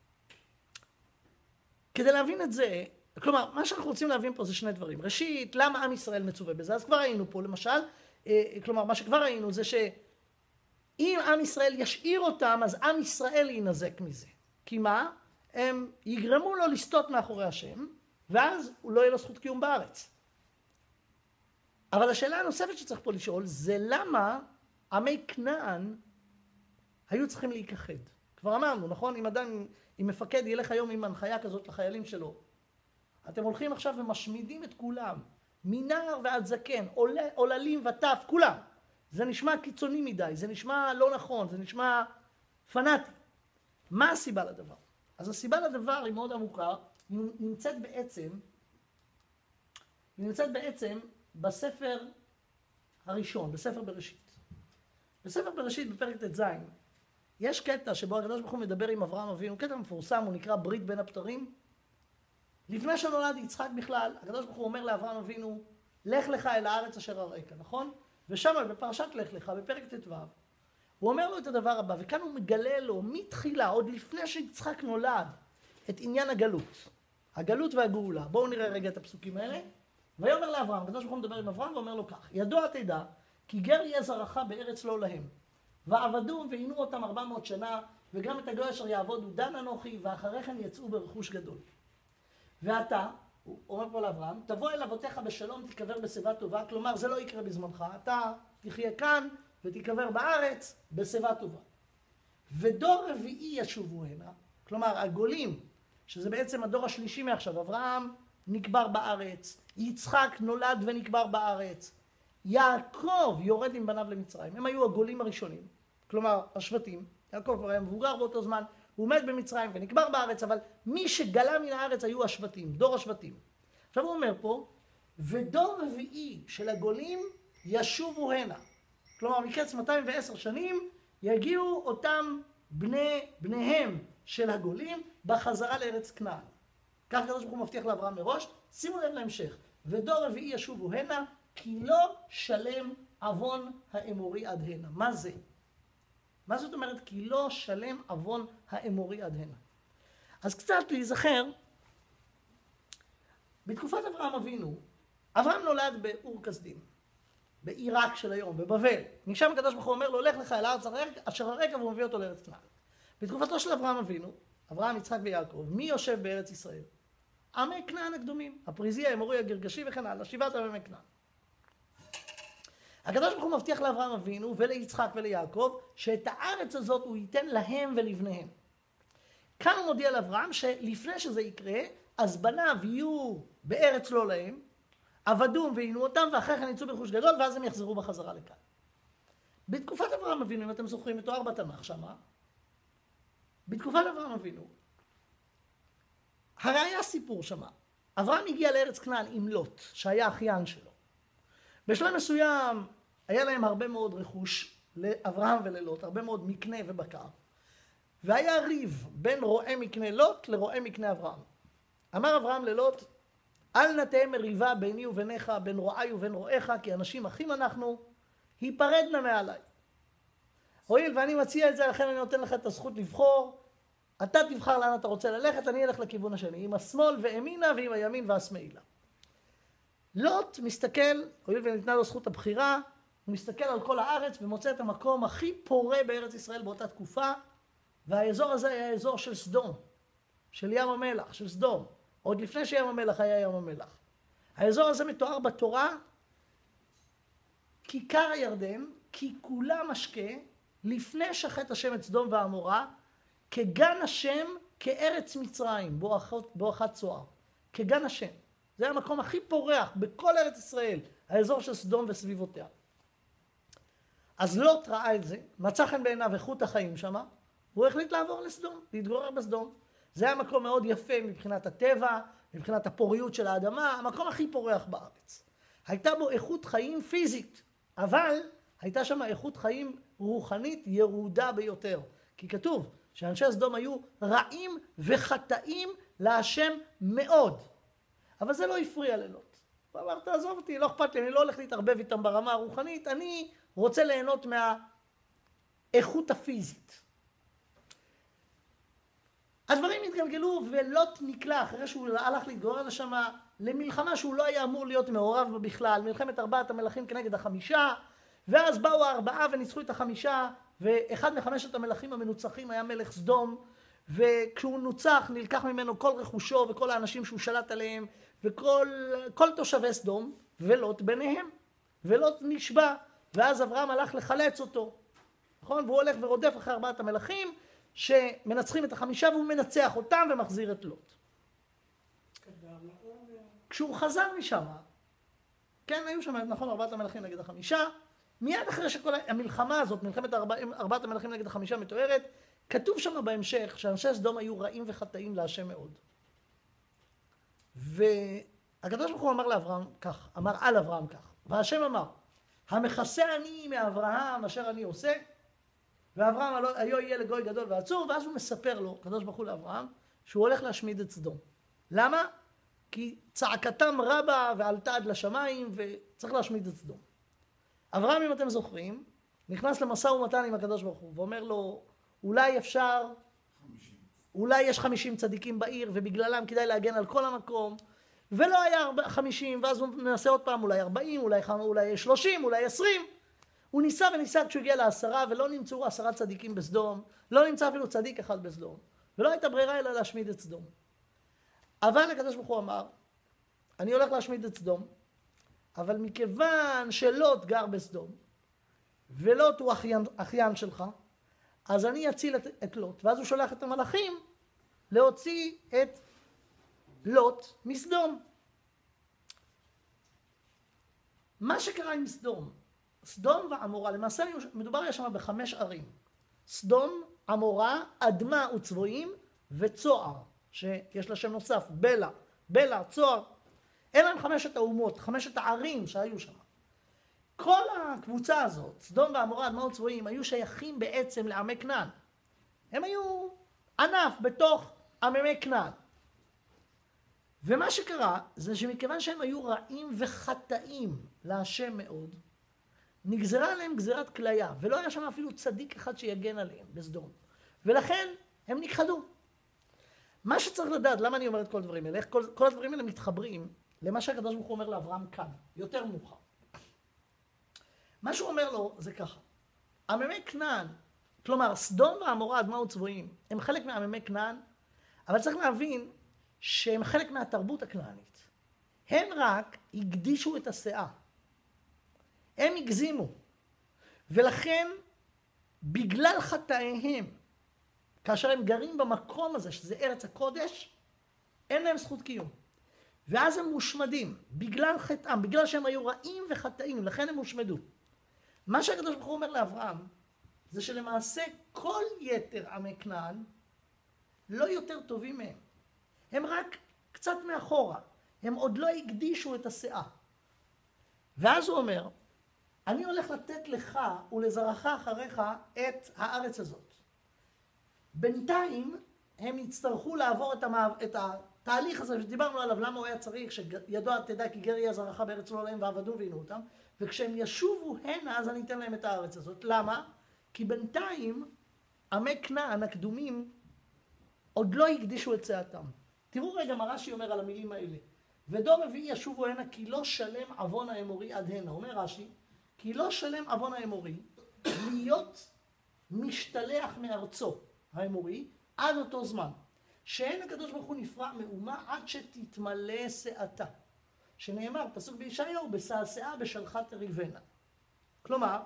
כדי להבין את זה, כלומר, מה שאנחנו רוצים להבין פה זה שני דברים. ראשית, למה עם ישראל מצווה בזה? אז כבר ראינו פה, למשל, כלומר, מה שכבר ראינו זה שאם עם ישראל ישאיר אותם, אז עם ישראל ינזק מזה. כי מה? הם יגרמו לו לסטות מאחורי השם, ואז הוא לא יהיה לו זכות קיום בארץ. אבל השאלה הנוספת שצריך פה לשאול, זה למה עמי כנען היו צריכים להיכחד. כבר אמרנו, נכון? אם אדם, אם מפקד ילך היום עם הנחיה כזאת לחיילים שלו, אתם הולכים עכשיו ומשמידים את כולם, מנער ועד זקן, עוללים וטף, כולם. זה נשמע קיצוני מדי, זה נשמע לא נכון, זה נשמע פנאטי. מה הסיבה לדבר? אז הסיבה לדבר היא מאוד עמוקה, היא נמצאת בעצם, היא נמצאת בעצם בספר הראשון, בספר בראשית. בספר בראשית בפרק ט"ז, יש קטע שבו הקדוש ברוך הוא מדבר עם אברהם אבינו, קטע מפורסם, הוא נקרא ברית בין הבתרים. לפני שנולד יצחק בכלל, הקדוש ברוך הוא אומר לאברהם אבינו, לך לך אל הארץ אשר אראך, נכון? ושם בפרשת לך לך, בפרק ט"ו, הוא אומר לו את הדבר הבא, וכאן הוא מגלה לו מתחילה, עוד לפני שיצחק נולד, את עניין הגלות. הגלות והגאולה. בואו נראה רגע את הפסוקים האלה. ויאמר לאברהם, הקדוש ברוך הוא מדבר עם אברהם ואומר לו כך, ידוע תדע, כי גר יהיה זרעך בארץ לא להם. ועבדו ועינו אותם ארבע מאות שנה, וגם את הגוי אשר יעבודו דן אנוכי, ואחרי כן יצאו ברכוש גדול. ואתה, הוא אומר פה לאברהם, תבוא אל אבותיך בשלום, תיקבר בשיבה טובה, כלומר זה לא יקרה בזמנך, אתה תחיה כאן ותיקבר בארץ בשיבה טובה. ודור רביעי ישובו הנה, כלומר הגולים שזה בעצם הדור השלישי מעכשיו. אברהם נקבר בארץ, יצחק נולד ונקבר בארץ, יעקב יורד עם בניו למצרים. הם היו הגולים הראשונים, כלומר השבטים. יעקב כבר היה מבוגר באותו זמן, הוא מת במצרים ונקבר בארץ, אבל מי שגלה מן הארץ היו השבטים, דור השבטים. עכשיו הוא אומר פה, ודור רביעי של הגולים ישובו הנה. כלומר, מקץ מאתיים ועשר שנים יגיעו אותם בני, בניהם של הגולים בחזרה לארץ כנען. כך הקדוש ברוך הוא מבטיח לאברהם מראש. שימו לב להמשך. ודור רביעי ישובו הנה, כי לא שלם עוון האמורי עד הנה. מה זה? מה זאת אומרת? כי לא שלם עוון האמורי עד הנה. אז קצת להיזכר, בתקופת אברהם אבינו, אברהם נולד באור כסדים, בעיראק של היום, בבבל. משם הקדוש ברוך הוא אומר לו, לך לך אל הארץ אשר הרקע, והוא מביא אותו לארץ כנען. בתקופתו של אברהם אבינו, אברהם, יצחק ויעקב, מי יושב בארץ ישראל? עמי כנען הקדומים, הפריזי, האמורי, הגרגשי וכן הלאה, שבעת עמי כנען. הקדוש ברוך הוא מבטיח לאברהם אבינו וליצחק וליעקב שאת הארץ הזאת הוא ייתן להם ולבניהם. כאן הוא מודיע לאברהם שלפני שזה יקרה, אז בניו יהיו בארץ לא להם, עבדום ועינו אותם, ואחרי כן יצאו ברכוש גדול, ואז הם יחזרו בחזרה לכאן. בתקופת אברהם אבינו, אם אתם זוכרים, מתואר בתנ"ך שמה, בתקופת אברהם אבינו, הרי היה סיפור שמה. אברהם הגיע לארץ כנען עם לוט, שהיה אחיין שלו. בשלב מסוים היה להם הרבה מאוד רכוש לאברהם וללוט, הרבה מאוד מקנה ובקר. והיה ריב בין רועה מקנה לוט לרועה מקנה אברהם. אמר אברהם ללוט, אל נתאם מריבה ביני וביניך, בין רועי ובין רועיך, כי אנשים אחים אנחנו, היפרדנה מעליי. הואיל ואני מציע את זה, לכן אני נותן לך את הזכות לבחור, אתה תבחר לאן אתה רוצה ללכת, אני אלך לכיוון השני, עם השמאל ואמינה ועם הימין והשמאלה. לוט מסתכל, הואיל וניתנה לו זכות הבחירה, הוא מסתכל על כל הארץ ומוצא את המקום הכי פורה בארץ ישראל באותה תקופה, והאזור הזה היה האזור של סדום, של ים המלח, של סדום. עוד לפני שים המלח היה ים המלח. האזור הזה מתואר בתורה כיכר הירדן, כי כולה משקה, לפני שחט השם את סדום ועמורה, כגן השם, כארץ מצרים, בואכת צוהר. כגן השם. זה המקום הכי פורח בכל ארץ ישראל, האזור של סדום וסביבותיה. אז לוט ראה את זה, מצא חן בעיניו איכות החיים שם, הוא החליט לעבור לסדום, להתגורר בסדום. זה היה מקום מאוד יפה מבחינת הטבע, מבחינת הפוריות של האדמה, המקום הכי פורח בארץ. הייתה בו איכות חיים פיזית, אבל הייתה שם איכות חיים רוחנית ירודה ביותר. כי כתוב שאנשי סדום היו רעים וחטאים להשם מאוד. אבל זה לא הפריע ללוט. הוא אמר, תעזוב אותי, לא אכפת לי, אני לא הולך להתערבב איתם ברמה הרוחנית, אני רוצה ליהנות מהאיכות הפיזית. הדברים התגלגלו ולוט נקלע אחרי שהוא הלך להתגורר לשם למלחמה שהוא לא היה אמור להיות מעורב בה בכלל, מלחמת ארבעת המלכים כנגד החמישה, ואז באו הארבעה וניצחו את החמישה, ואחד מחמשת המלכים המנוצחים היה מלך סדום, וכשהוא נוצח נלקח ממנו כל רכושו וכל האנשים שהוא שלט עליהם, וכל כל תושבי סדום, ולוט ביניהם. ולוט נשבע, ואז אברהם הלך לחלץ אותו. נכון? והוא הולך ורודף אחרי ארבעת המלכים, שמנצחים את החמישה, והוא מנצח אותם ומחזיר את לוט. כשהוא חזר משם, כן, היו שם, נכון, ארבעת המלכים נגד החמישה, מיד אחרי שכל המלחמה הזאת, מלחמת ארבע, ארבעת המלכים נגד החמישה מתוארת, כתוב שם בהמשך שאנשי סדום היו רעים וחטאים להשם מאוד. והקדוש ברוך הוא אמר לאברהם כך, אמר על אברהם כך, והשם אמר, המכסה אני מאברהם אשר אני עושה, ואברהם היו יהיה לגוי גדול ועצור, ואז הוא מספר לו, הקדוש ברוך הוא לאברהם, שהוא הולך להשמיד את סדום. למה? כי צעקתם רבה ועלתה עד לשמיים, וצריך להשמיד את סדום. אברהם, אם אתם זוכרים, נכנס למשא ומתן עם הקדוש ברוך הוא, ואומר לו, אולי אפשר, חמישים. אולי יש חמישים צדיקים בעיר, ובגללם כדאי להגן על כל המקום, ולא היה חמישים, ואז הוא ננסה עוד פעם, אולי ארבעים, אולי, אולי שלושים, אולי עשרים. הוא ניסה וניסה כשהוא הגיע לעשרה, ולא נמצאו עשרה צדיקים בסדום, לא נמצא אפילו צדיק אחד בסדום, ולא הייתה ברירה אלא להשמיד את סדום. אבל הקדוש ברוך הוא אמר, אני הולך להשמיד את סדום, אבל מכיוון שלוט גר בסדום, ולוט הוא אחיין, אחיין שלך, אז אני אציל את, את לוט. ואז הוא שולח את המלאכים להוציא את לוט מסדום. מה שקרה עם סדום, סדום ועמורה, למעשה מדובר היה שם בחמש ערים. סדום, עמורה, אדמה וצבועים וצוער, שיש לה שם נוסף, בלע, בלע, צוער. אלה הם חמשת האומות, חמשת הערים שהיו שם. כל הקבוצה הזאת, סדום ועמורה, אדמה וצבועים, היו שייכים בעצם לעמי כנען. הם היו ענף בתוך עמי כנען. ומה שקרה זה שמכיוון שהם היו רעים וחטאים להשם מאוד, נגזרה עליהם גזירת כליה, ולא היה שם אפילו צדיק אחד שיגן עליהם בסדום. ולכן הם נכחדו. מה שצריך לדעת, למה אני אומר את כל הדברים האלה? איך כל, כל הדברים האלה מתחברים למה שהקדוש ברוך הוא אומר לאברהם כאן, יותר מאוחר. מה שהוא אומר לו זה ככה, עממי כנען, כלומר סדום ועמורה, אדמה וצבועים, הם חלק מעממי כנען, אבל צריך להבין שהם חלק מהתרבות הכנענית. הם רק הקדישו את הסאה. הם הגזימו. ולכן, בגלל חטאיהם, כאשר הם גרים במקום הזה, שזה ארץ הקודש, אין להם זכות קיום. ואז הם מושמדים, בגלל חטאם, בגלל שהם היו רעים וחטאים, לכן הם מושמדו. מה שהקדוש ברוך הוא אומר לאברהם, זה שלמעשה כל יתר עמי כנען לא יותר טובים מהם. הם רק קצת מאחורה, הם עוד לא הקדישו את הסאה. ואז הוא אומר, אני הולך לתת לך ולזרעך אחריך את הארץ הזאת. בינתיים הם יצטרכו לעבור את, המעב... את התהליך הזה שדיברנו עליו, למה הוא היה צריך, שידוע תדע כי גר יהיה זרעך בארץ לא להם ועבדו ועינו אותם, וכשהם ישובו הנה אז אני אתן להם את הארץ הזאת. למה? כי בינתיים עמי כנען הקדומים עוד לא הקדישו את סאתם. תראו רגע מה רש"י אומר על המילים האלה. ודור רביעי ישובו הנה כי לא שלם עוון האמורי עד הנה. אומר רש"י, כי לא שלם עוון האמורי להיות משתלח מארצו האמורי עד אותו זמן. שאין הקדוש ברוך הוא נפרע מאומה עד שתתמלא סאתה. שנאמר, פסוק בישעיהו, בשעשעה בשלחה תריבנה. כלומר,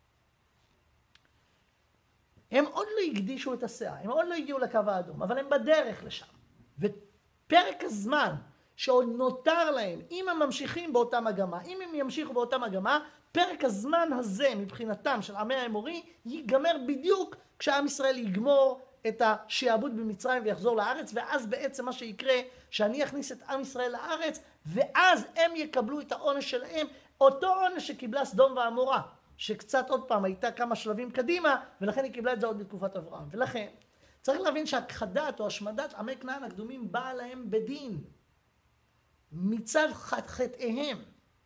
הם עוד לא הקדישו את הסאה, הם עוד לא הגיעו לקו האדום, אבל הם בדרך לשם. ופרק הזמן שעוד נותר להם, אם הם ממשיכים באותה מגמה, אם הם ימשיכו באותה מגמה, פרק הזמן הזה מבחינתם של עמי האמורי ייגמר בדיוק כשעם ישראל יגמור את השעבוד במצרים ויחזור לארץ, ואז בעצם מה שיקרה, שאני אכניס את עם ישראל לארץ, ואז הם יקבלו את העונש שלהם, אותו עונש שקיבלה סדום ועמורה, שקצת עוד פעם הייתה כמה שלבים קדימה, ולכן היא קיבלה את זה עוד בתקופת אברהם. ולכן צריך להבין שהכחדת או השמדת עמי כנען הקדומים באה להם בדין, מצד חטאיהם.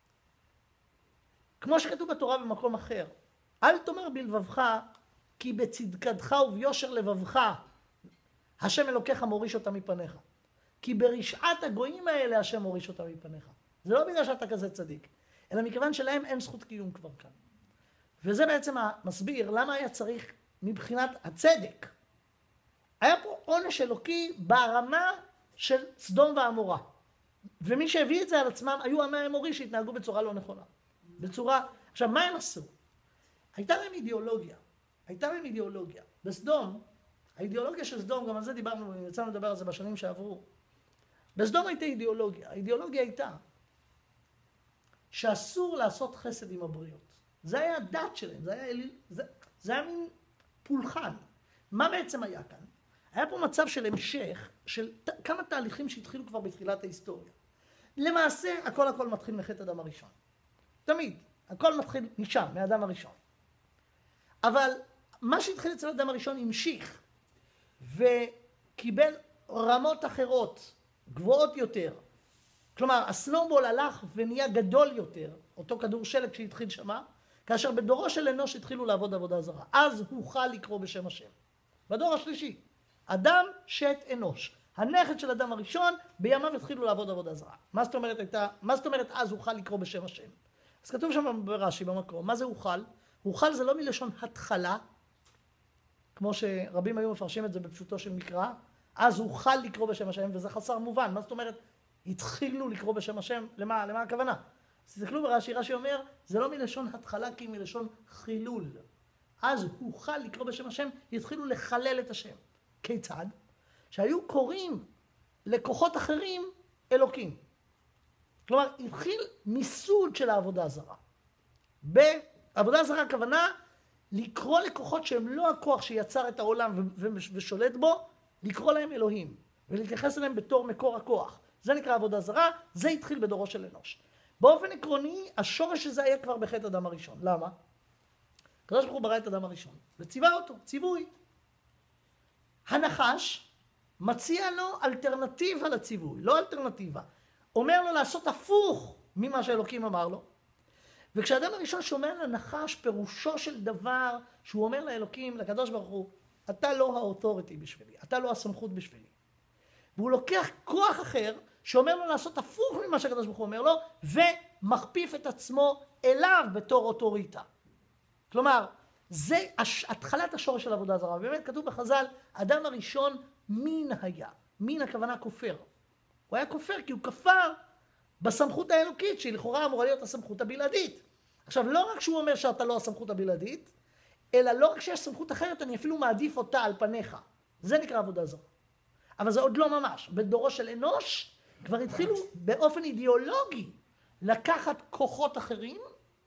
כמו שכתוב בתורה במקום אחר, אל תאמר בלבבך, כי בצדקתך וביושר לבבך, השם אלוקיך מוריש אותה מפניך. כי ברשעת הגויים האלה השם מוריש אותה מפניך. זה לא בגלל שאתה כזה צדיק, אלא מכיוון שלהם אין זכות קיום כבר כאן. וזה בעצם מסביר למה היה צריך מבחינת הצדק. היה פה עונש אלוקי ברמה של סדום ועמורה. ומי שהביא את זה על עצמם היו עמי האמורי שהתנהגו בצורה לא נכונה. בצורה... עכשיו, מה הם עשו? הייתה להם אידיאולוגיה. הייתה להם אידיאולוגיה. בסדום, האידיאולוגיה של סדום, גם על זה דיברנו, יצאנו לדבר על זה בשנים שעברו. בסדום הייתה אידיאולוגיה. האידיאולוגיה הייתה שאסור לעשות חסד עם הבריות. זה היה הדת שלהם, זה היה, זה, זה היה מין פולחן. מה בעצם היה כאן? היה פה מצב של המשך, של ת, כמה תהליכים שהתחילו כבר בתחילת ההיסטוריה. למעשה, הכל הכל מתחיל מחטא אדם הראשון. תמיד, הכל מתחיל משם, מהאדם הראשון. אבל מה שהתחיל אצל האדם הראשון המשיך, וקיבל רמות אחרות, גבוהות יותר. כלומר, הסנובול הלך ונהיה גדול יותר, אותו כדור שלג שהתחיל שמה, כאשר בדורו של אנוש התחילו לעבוד עבודה זרה. אז הוכל לקרוא בשם השם. בדור השלישי, אדם שת אנוש. הנכד של אדם הראשון, בימיו התחילו לעבוד עבודה זרה. מה זאת אומרת, הייתה, מה זאת אומרת אז הוכל לקרוא בשם השם? אז כתוב שם ברש"י במקום, מה זה הוכל? הוכל זה לא מלשון התחלה, כמו שרבים היו מפרשים את זה בפשוטו של מקרא, אז הוכל לקרוא בשם השם, וזה חסר מובן. מה זאת אומרת? התחילו לקרוא בשם השם, למה, למה הכוונה? אז תסתכלו ברש"י, רש"י אומר, זה לא מלשון התחלה, כי מלשון חילול. אז הוכל לקרוא בשם השם, התחילו לחלל את השם. כיצד? שהיו קוראים לכוחות אחרים אלוקים. כלומר, התחיל מיסוד של העבודה הזרה. בעבודה הזרה הכוונה לקרוא לכוחות שהם לא הכוח שיצר את העולם ושולט בו, לקרוא להם אלוהים, ולהתייחס אליהם בתור מקור הכוח. זה נקרא עבודה זרה, זה התחיל בדורו של אנוש. באופן עקרוני, השורש הזה היה כבר בחטא אדם הראשון. למה? הקדוש ברוך הוא ברא את אדם הראשון, וציווה אותו, ציווי. הנחש מציע לו אלטרנטיבה לציווי, לא אלטרנטיבה. אומר לו לעשות הפוך ממה שאלוקים אמר לו. וכשאדם הראשון שומע לנחש, פירושו של דבר שהוא אומר לאלוקים, לקדוש ברוך הוא, אתה לא האוטוריטי בשבילי, אתה לא הסמכות בשבילי. והוא לוקח כוח אחר שאומר לו לעשות הפוך ממה שהקדוש ברוך הוא אומר לו, ומכפיף את עצמו אליו בתור אוטוריטה. כלומר, זה התחלת השורש של עבודה זרה. ובאמת כתוב בחז"ל, האדם הראשון מין היה. מין הכוונה כופר. הוא היה כופר כי הוא כפר בסמכות האלוקית, שהיא לכאורה אמורה להיות הסמכות הבלעדית. עכשיו, לא רק שהוא אומר שאתה לא הסמכות הבלעדית, אלא לא רק שיש סמכות אחרת, אני אפילו מעדיף אותה על פניך. זה נקרא עבודה זרה. אבל זה עוד לא ממש. בדורו של אנוש כבר התחילו באופן אידיאולוגי לקחת כוחות אחרים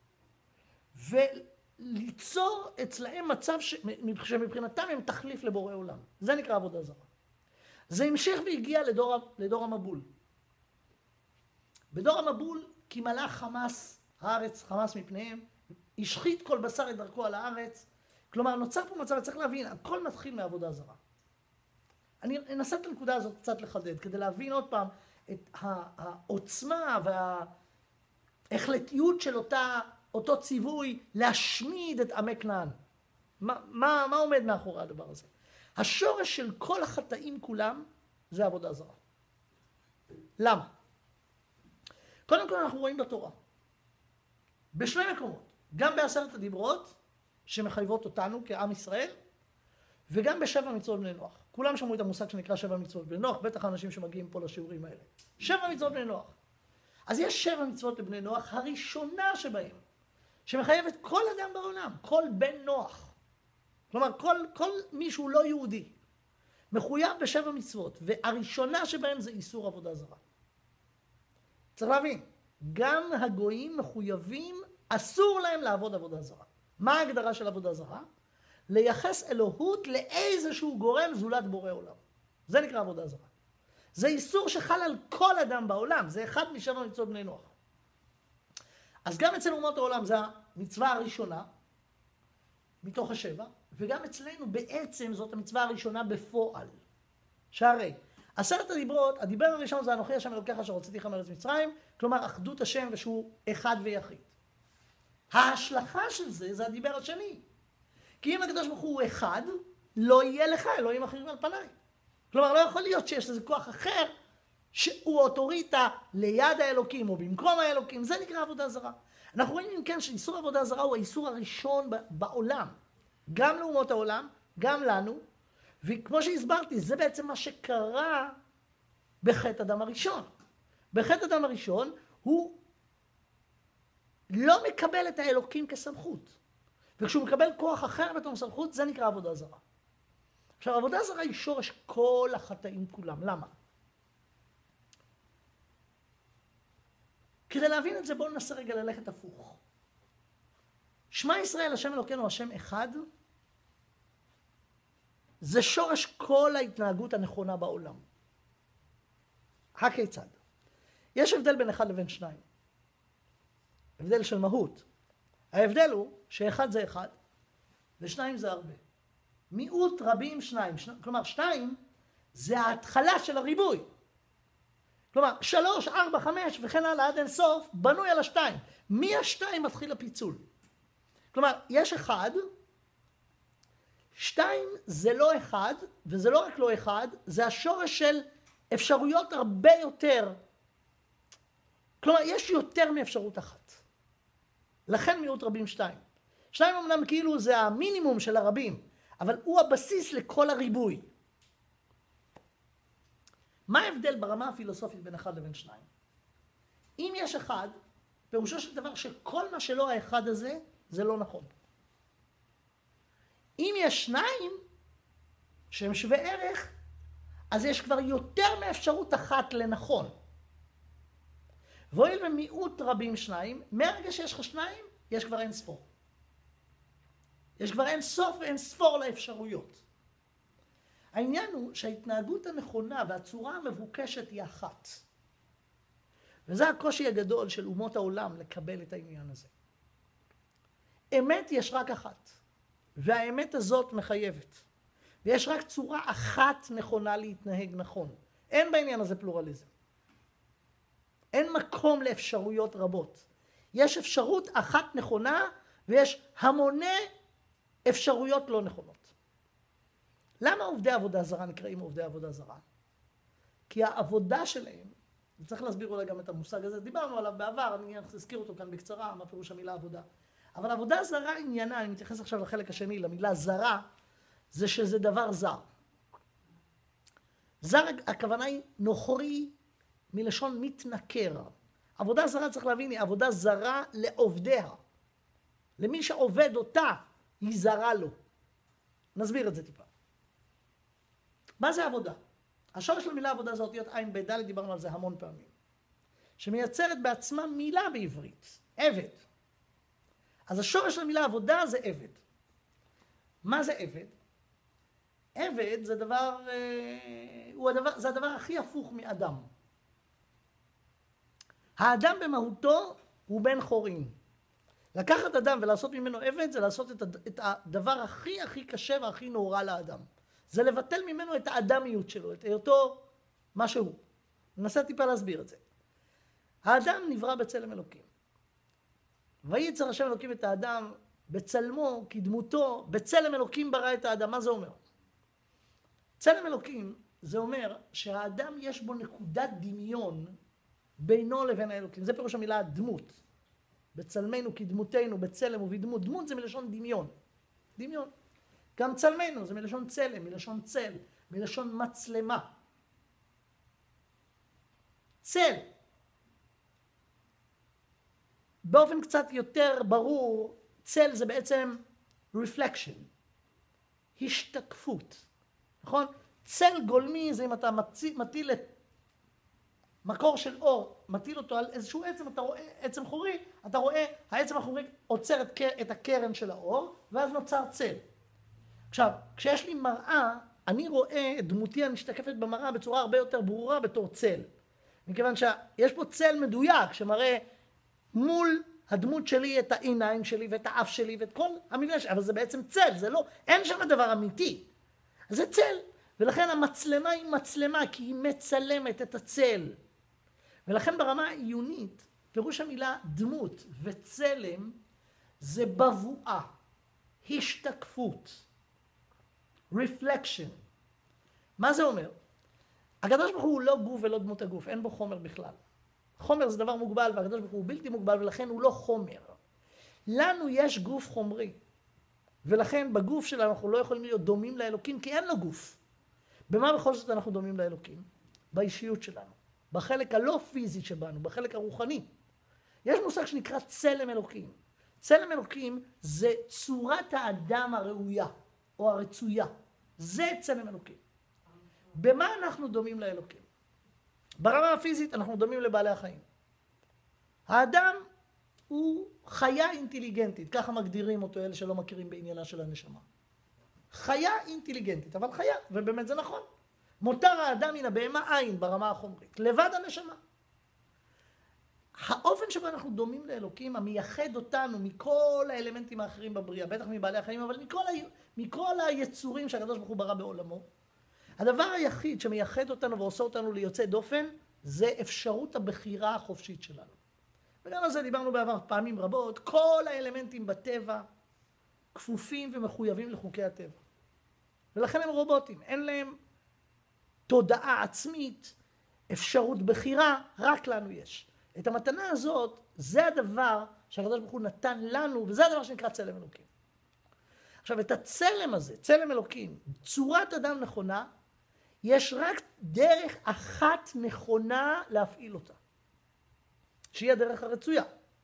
וליצור אצלהם מצב ש... שמבחינתם הם תחליף לבורא עולם. זה נקרא עבודה זרה. זה המשיך והגיע לדור, לדור המבול. בדור המבול כי מלא חמאס הארץ, חמאס מפניהם, השחית כל בשר את דרכו על הארץ. כלומר, נוצר פה מצב, צריך להבין, הכל מתחיל מעבודה זרה. אני אנסה את הנקודה הזאת קצת לחדד, כדי להבין עוד פעם את העוצמה וההחלטיות של אותה, אותו ציווי להשמיד את עמי כנען. מה, מה, מה עומד מאחורי הדבר הזה? השורש של כל החטאים כולם זה עבודה זרה. למה? קודם כל אנחנו רואים בתורה. בשני מקומות. גם בעשרת הדיברות שמחייבות אותנו כעם ישראל, וגם בשבע מצוות בני נוח. כולם שמעו את המושג שנקרא שבע מצוות בני נוח, בטח האנשים שמגיעים פה לשיעורים האלה. שבע מצוות בני נוח. אז יש שבע מצוות לבני נוח, הראשונה שבהם, שמחייבת כל אדם בעולם, כל בן נוח. כלומר, כל, כל מי שהוא לא יהודי, מחויב בשבע מצוות, והראשונה שבהם זה איסור עבודה זרה. צריך להבין, גם הגויים מחויבים, אסור להם לעבוד עבודה זרה. מה ההגדרה של עבודה זרה? לייחס אלוהות לאיזשהו גורם זולת בורא עולם. זה נקרא עבודה זרה. זה איסור שחל על כל אדם בעולם, זה אחד משבע מצוות בני נוח. אז גם אצל אומות העולם זה המצווה הראשונה, מתוך השבע, וגם אצלנו בעצם זאת המצווה הראשונה בפועל. שהרי, עשרת הדיברות, הדיבר הראשון זה אנוכי השם אלוקיך אשר הוצאתיך מארץ מצרים, כלומר אחדות השם ושהוא אחד ויחיד. ההשלכה של זה זה הדיבר השני. כי אם הקדוש ברוך הוא אחד, לא יהיה לך אלוהים אחרים על פניי. כלומר, לא יכול להיות שיש לזה כוח אחר שהוא אוטוריטה ליד האלוקים או במקום האלוקים. זה נקרא עבודה זרה. אנחנו רואים אם כן שאיסור עבודה זרה הוא האיסור הראשון בעולם. גם לאומות העולם, גם לנו. וכמו שהסברתי, זה בעצם מה שקרה בחטא אדם הראשון. בחטא אדם הראשון הוא לא מקבל את האלוקים כסמכות. וכשהוא מקבל כוח אחר בתור סמכות, זה נקרא עבודה זרה. עכשיו, עבודה זרה היא שורש כל החטאים כולם. למה? כדי להבין את זה, בואו ננסה רגע ללכת הפוך. שמע ישראל, השם אלוקינו, השם אחד, זה שורש כל ההתנהגות הנכונה בעולם. הכיצד? יש הבדל בין אחד לבין שניים. הבדל של מהות. ההבדל הוא שאחד זה אחד, ושניים זה הרבה. מיעוט רבים שניים. ש... כלומר, שניים זה ההתחלה של הריבוי. כלומר, שלוש, ארבע, חמש וכן הלאה עד אין סוף, בנוי על השתיים. מי השתיים מתחיל הפיצול? כלומר, יש אחד, שתיים זה לא אחד, וזה לא רק לא אחד, זה השורש של אפשרויות הרבה יותר. כלומר, יש יותר מאפשרות אחת. לכן מיעוט רבים שתיים. שתיים אמנם כאילו זה המינימום של הרבים, אבל הוא הבסיס לכל הריבוי. מה ההבדל ברמה הפילוסופית בין אחד לבין שניים? אם יש אחד, פירושו של דבר שכל מה שלא האחד הזה, זה לא נכון. אם יש שניים, שהם שווה ערך, אז יש כבר יותר מאפשרות אחת לנכון. והואיל ומיעוט רבים שניים, מהרגע שיש לך שניים, יש כבר אין ספור. יש כבר אין סוף ואין ספור לאפשרויות. העניין הוא שההתנהגות הנכונה והצורה המבוקשת היא אחת. וזה הקושי הגדול של אומות העולם לקבל את העניין הזה. אמת יש רק אחת, והאמת הזאת מחייבת. ויש רק צורה אחת נכונה להתנהג נכון. אין בעניין הזה פלורליזם. אין מקום לאפשרויות רבות. יש אפשרות אחת נכונה, ויש המוני אפשרויות לא נכונות. למה עובדי עבודה זרה נקראים עובדי עבודה זרה? כי העבודה שלהם, וצריך להסביר אולי גם את המושג הזה, דיברנו עליו בעבר, אני אזכיר אותו כאן בקצרה, מה פירוש המילה עבודה. אבל עבודה זרה עניינה, אני מתייחס עכשיו לחלק השני, למילה זרה, זה שזה דבר זר. זר, הכוונה היא נוכרי מלשון מתנכר. עבודה זרה, צריך להבין, היא עבודה זרה לעובדיה. למי שעובד אותה, היא זרה לו. נסביר את זה טיפה. מה זה עבודה? השורש של מילה עבודה זה אותיות עין בית ד', דיברנו על זה המון פעמים. שמייצרת בעצמה מילה בעברית, עבד. אז השורש של מילה עבודה זה עבד. מה זה עבד? עבד זה דבר, הוא הדבר, זה הדבר הכי הפוך מאדם. האדם במהותו הוא בן חורין. לקחת אדם ולעשות ממנו עבד זה לעשות את הדבר הכי הכי קשה והכי נורא לאדם. זה לבטל ממנו את האדמיות שלו, את היותו מה שהוא. ננסה טיפה להסביר את זה. האדם נברא בצלם אלוקים. וייצר השם אלוקים את האדם בצלמו, כדמותו, בצלם אלוקים ברא את האדם. מה זה אומר? צלם אלוקים זה אומר שהאדם יש בו נקודת דמיון בינו לבין האלוקים. זה פירוש המילה דמות. בצלמנו כדמותנו, בצלם ובדמות. דמות זה מלשון דמיון. דמיון. גם צלמנו זה מלשון צלם, מלשון צל, מלשון מצלמה. צל. באופן קצת יותר ברור, צל זה בעצם reflection, השתקפות. נכון? צל גולמי זה אם אתה מטיל את מקור של אור, מטיל אותו על איזשהו עצם, אתה רואה עצם חורי, אתה רואה העצם החורי עוצר את, את הקרן של האור, ואז נוצר צל. עכשיו, כשיש לי מראה, אני רואה את דמותי המשתקפת במראה בצורה הרבה יותר ברורה בתור צל. מכיוון שיש פה צל מדויק שמראה מול הדמות שלי את העיניים שלי ואת האף שלי ואת כל המבנה שלי, אבל זה בעצם צל, זה לא, אין שם דבר אמיתי. זה צל, ולכן המצלמה היא מצלמה כי היא מצלמת את הצל. ולכן ברמה העיונית, פירוש המילה דמות וצלם זה בבואה, השתקפות, reflection. מה זה אומר? הקדוש ברוך הוא לא גוף ולא דמות הגוף, אין בו חומר בכלל. חומר זה דבר מוגבל והקדוש ברוך הוא בלתי מוגבל ולכן הוא לא חומר. לנו יש גוף חומרי, ולכן בגוף שלנו אנחנו לא יכולים להיות דומים לאלוקים כי אין לו גוף. במה בכל זאת אנחנו דומים לאלוקים? באישיות שלנו, בחלק הלא פיזי שבנו, בחלק הרוחני. יש מושג שנקרא צלם אלוקים. צלם אלוקים זה צורת האדם הראויה או הרצויה. זה צלם אלוקים. במה אנחנו דומים לאלוקים? ברמה הפיזית אנחנו דומים לבעלי החיים. האדם הוא חיה אינטליגנטית, ככה מגדירים אותו אלה שלא מכירים בעניינה של הנשמה. חיה אינטליגנטית, אבל חיה, ובאמת זה נכון. מותר האדם מן הבהמה עין ברמה החומרית, לבד הנשמה. האופן שבו אנחנו דומים לאלוקים, המייחד אותנו מכל האלמנטים האחרים בבריאה, בטח מבעלי החיים, אבל מכל, ה... מכל היצורים שהקדוש ברוך הוא ברא בעולמו, הדבר היחיד שמייחד אותנו ועושה אותנו ליוצא דופן, זה אפשרות הבחירה החופשית שלנו. וגם על זה דיברנו בעבר פעמים רבות, כל האלמנטים בטבע כפופים ומחויבים לחוקי הטבע. ולכן הם רובוטים, אין להם תודעה עצמית, אפשרות בחירה, רק לנו יש. את המתנה הזאת, זה הדבר שהקדוש ברוך הוא נתן לנו, וזה הדבר שנקרא צלם אלוקים. עכשיו, את הצלם הזה, צלם אלוקים, צורת אדם נכונה, יש רק דרך אחת נכונה להפעיל אותה, שהיא הדרך הרצויה.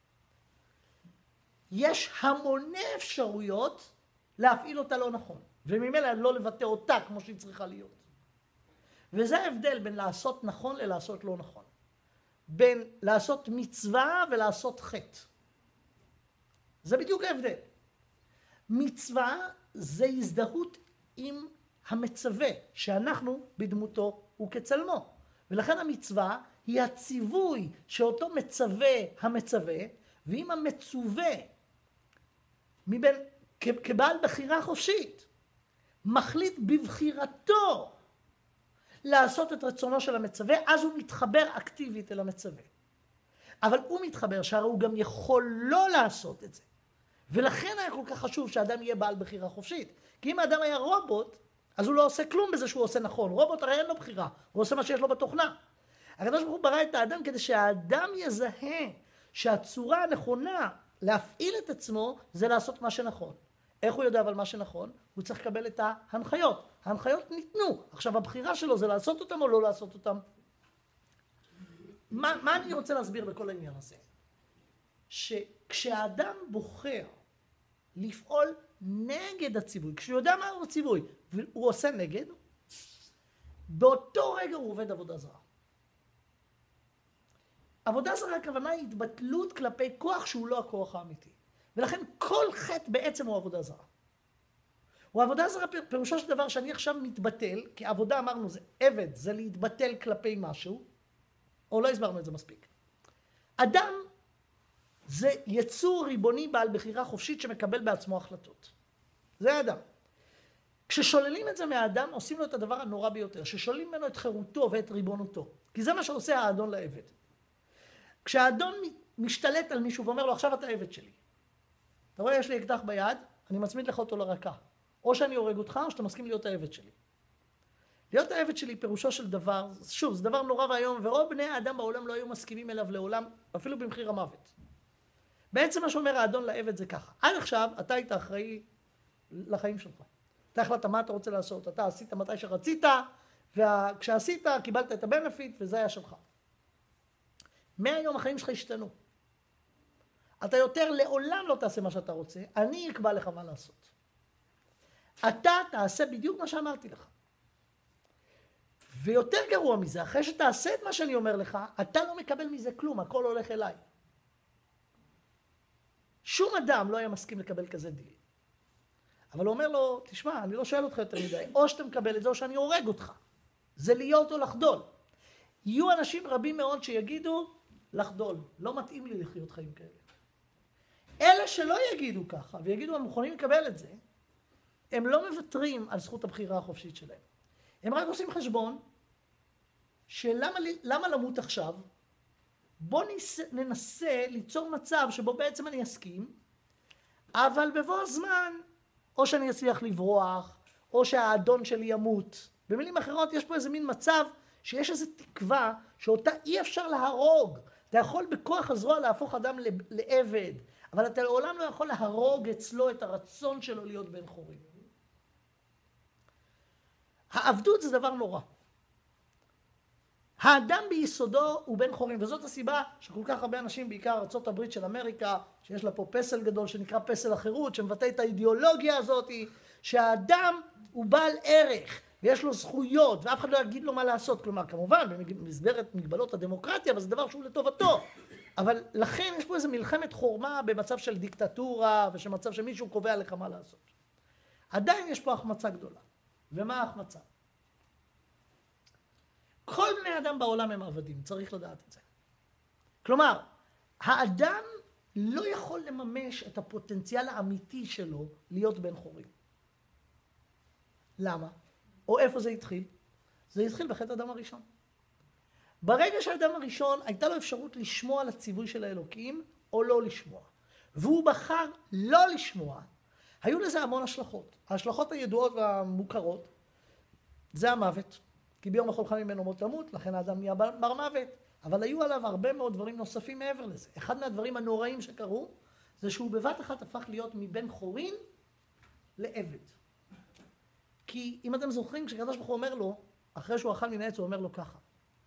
יש המוני אפשרויות להפעיל אותה לא נכון, וממילא לא לבטא אותה כמו שהיא צריכה להיות. וזה ההבדל בין לעשות נכון ללעשות לא נכון. בין לעשות מצווה ולעשות חטא. זה בדיוק ההבדל. מצווה זה הזדהות עם המצווה, שאנחנו בדמותו וכצלמו. ולכן המצווה היא הציווי שאותו מצווה המצווה, ואם המצווה מבין, כבעל בחירה חופשית, מחליט בבחירתו לעשות את רצונו של המצווה, אז הוא מתחבר אקטיבית אל המצווה. אבל הוא מתחבר שהרי הוא גם יכול לא לעשות את זה. ולכן היה כל כך חשוב שהאדם יהיה בעל בחירה חופשית. כי אם האדם היה רובוט, אז הוא לא עושה כלום בזה שהוא עושה נכון. רובוט הרי אין לו בחירה, הוא עושה מה שיש לו בתוכנה. הקדוש ברוך הוא ברא את האדם כדי שהאדם יזהה שהצורה הנכונה להפעיל את עצמו זה לעשות מה שנכון. איך הוא יודע אבל מה שנכון? הוא צריך לקבל את ההנחיות. ההנחיות ניתנו. עכשיו הבחירה שלו זה לעשות אותם או לא לעשות אותם. מה, מה אני רוצה להסביר בכל העניין הזה? שכשהאדם בוחר לפעול נגד הציווי, כשהוא יודע מה הוא הציווי, והוא עושה נגד, באותו רגע הוא עובד עבודה זרה. עבודה זרה הכוונה היא התבטלות כלפי כוח שהוא לא הכוח האמיתי. ולכן כל חטא בעצם הוא עבודה זרה. הוא עבודה זרה פירושו של דבר שאני עכשיו מתבטל, כי עבודה אמרנו זה עבד, זה להתבטל כלפי משהו, או לא הסברנו את זה מספיק. אדם זה יצור ריבוני בעל בחירה חופשית שמקבל בעצמו החלטות. זה האדם. כששוללים את זה מהאדם, עושים לו את הדבר הנורא ביותר, ששוללים ממנו את חירותו ואת ריבונותו. כי זה מה שעושה האדון לעבד. כשהאדון משתלט על מישהו ואומר לו, עכשיו אתה עבד שלי. אתה רואה, יש לי אקדח ביד, אני מצמיד לך אותו לרקה. או שאני הורג אותך, או שאתה מסכים להיות העבד שלי. להיות העבד שלי פירושו של דבר, שוב, זה דבר נורא והיום, ורוב בני האדם בעולם לא היו מסכימים אליו לעולם, אפילו במחיר המוות. בעצם מה שאומר האדון לעבד זה ככה. עד עכשיו, אתה היית אחראי לחיים שלך. אתה החלטת מה אתה רוצה לעשות, אתה עשית מתי שרצית, וכשעשית קיבלת את הבנפיט, וזה היה שלך. מהיום החיים שלך השתנו. אתה יותר לעולם לא תעשה מה שאתה רוצה, אני אקבע לך מה לעשות. אתה תעשה בדיוק מה שאמרתי לך. ויותר גרוע מזה, אחרי שתעשה את מה שאני אומר לך, אתה לא מקבל מזה כלום, הכל הולך אליי. שום אדם לא היה מסכים לקבל כזה דיל. אבל הוא אומר לו, תשמע, אני לא שואל אותך יותר מדי, או שאתה מקבל את זה או שאני הורג אותך. זה להיות או לחדול. יהיו אנשים רבים מאוד שיגידו, לחדול, לא מתאים לי לחיות חיים כאלה. אלה שלא יגידו ככה, ויגידו, הם מוכנים לקבל את זה, הם לא מוותרים על זכות הבחירה החופשית שלהם. הם רק עושים חשבון, שלמה למה למות עכשיו? בוא ננסה ליצור מצב שבו בעצם אני אסכים, אבל בבוא הזמן, או שאני אצליח לברוח, או שהאדון שלי ימות. במילים אחרות, יש פה איזה מין מצב שיש איזו תקווה שאותה אי אפשר להרוג. אתה יכול בכוח הזרוע להפוך אדם לעבד, אבל אתה לעולם לא יכול להרוג אצלו את הרצון שלו להיות בן חורים. העבדות זה דבר נורא. האדם ביסודו הוא בן חורים, וזאת הסיבה שכל כך הרבה אנשים, בעיקר ארצות הברית של אמריקה, שיש לה פה פסל גדול שנקרא פסל החירות, שמבטא את האידיאולוגיה הזאת, שהאדם הוא בעל ערך, ויש לו זכויות, ואף אחד לא יגיד לו מה לעשות. כלומר, כמובן, במסגרת מגבלות הדמוקרטיה, אבל זה דבר שהוא לטובתו. אבל לכן יש פה איזו מלחמת חורמה במצב של דיקטטורה, ושמצב שמישהו קובע לך מה לעשות. עדיין יש פה החמצה גדולה. ומה ההחמצה? כל בני אדם בעולם הם עבדים, צריך לדעת את זה. כלומר, האדם לא יכול לממש את הפוטנציאל האמיתי שלו להיות בן חורים. למה? או איפה זה התחיל? זה התחיל בחטא האדם הראשון. ברגע שהאדם הראשון הייתה לו אפשרות לשמוע על הציווי של האלוקים, או לא לשמוע. והוא בחר לא לשמוע, היו לזה המון השלכות. ההשלכות הידועות והמוכרות, זה המוות. כי ביום אכולך ממנו מות תמות, לכן האדם נהיה בר מוות. אבל היו עליו הרבה מאוד דברים נוספים מעבר לזה. אחד מהדברים הנוראים שקרו, זה שהוא בבת אחת הפך להיות מבן חורין לעבד. כי אם אתם זוכרים, כשקדוש ברוך הוא אומר לו, אחרי שהוא אכל מן העץ, הוא אומר לו ככה.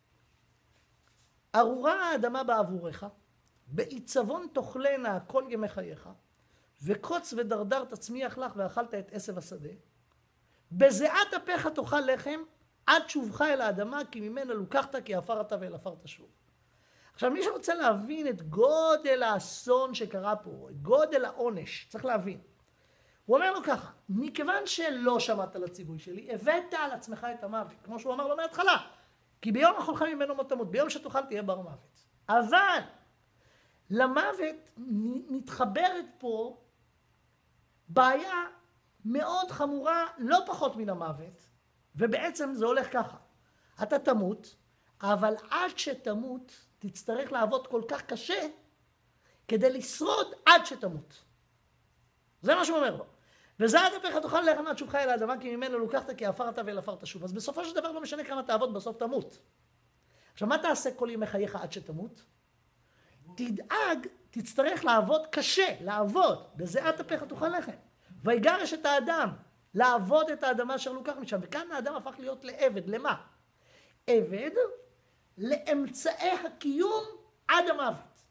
ארורה האדמה בעבורך, בעיצבון תאכלנה כל ימי חייך, וקוץ ודרדר תצמיח לך ואכלת את עשב השדה. בזיעת אפיך תאכל לחם, עד שובך אל האדמה, כי ממנה לוקחת, כי עפר אתה ואל עפר תשוב. עכשיו, מי שרוצה להבין את גודל האסון שקרה פה, את גודל העונש, צריך להבין. הוא אומר לו ככה, מכיוון שלא שמעת לציווי שלי, הבאת על עצמך את המוות, כמו שהוא אמר לו מההתחלה, כי ביום אכולך ממנו מות תמות, ביום שתאכל תהיה בר מוות. אבל למוות מתחברת פה בעיה מאוד חמורה, לא פחות מן המוות, ובעצם זה הולך ככה. אתה תמות, אבל עד שתמות תצטרך לעבוד כל כך קשה כדי לשרוד עד שתמות. זה מה שהוא אומר לו. וזה עד אפיך תאכל לחם עד שובך אל האדמה, כי ממנו לוקחת, כי עפר אתה ואל עפר תשוב. אז בסופו של דבר לא משנה כמה תעבוד, בסוף תמות. עכשיו, מה תעשה כל ימי חייך עד שתמות? תדאג, תצטרך לעבוד קשה, לעבוד. בזיעת אפיך תאכל לחם. ויגרש את האדם, לעבוד את האדמה אשר לוקח משם. וכאן האדם הפך להיות לעבד. למה? עבד לאמצעי הקיום עד המוות.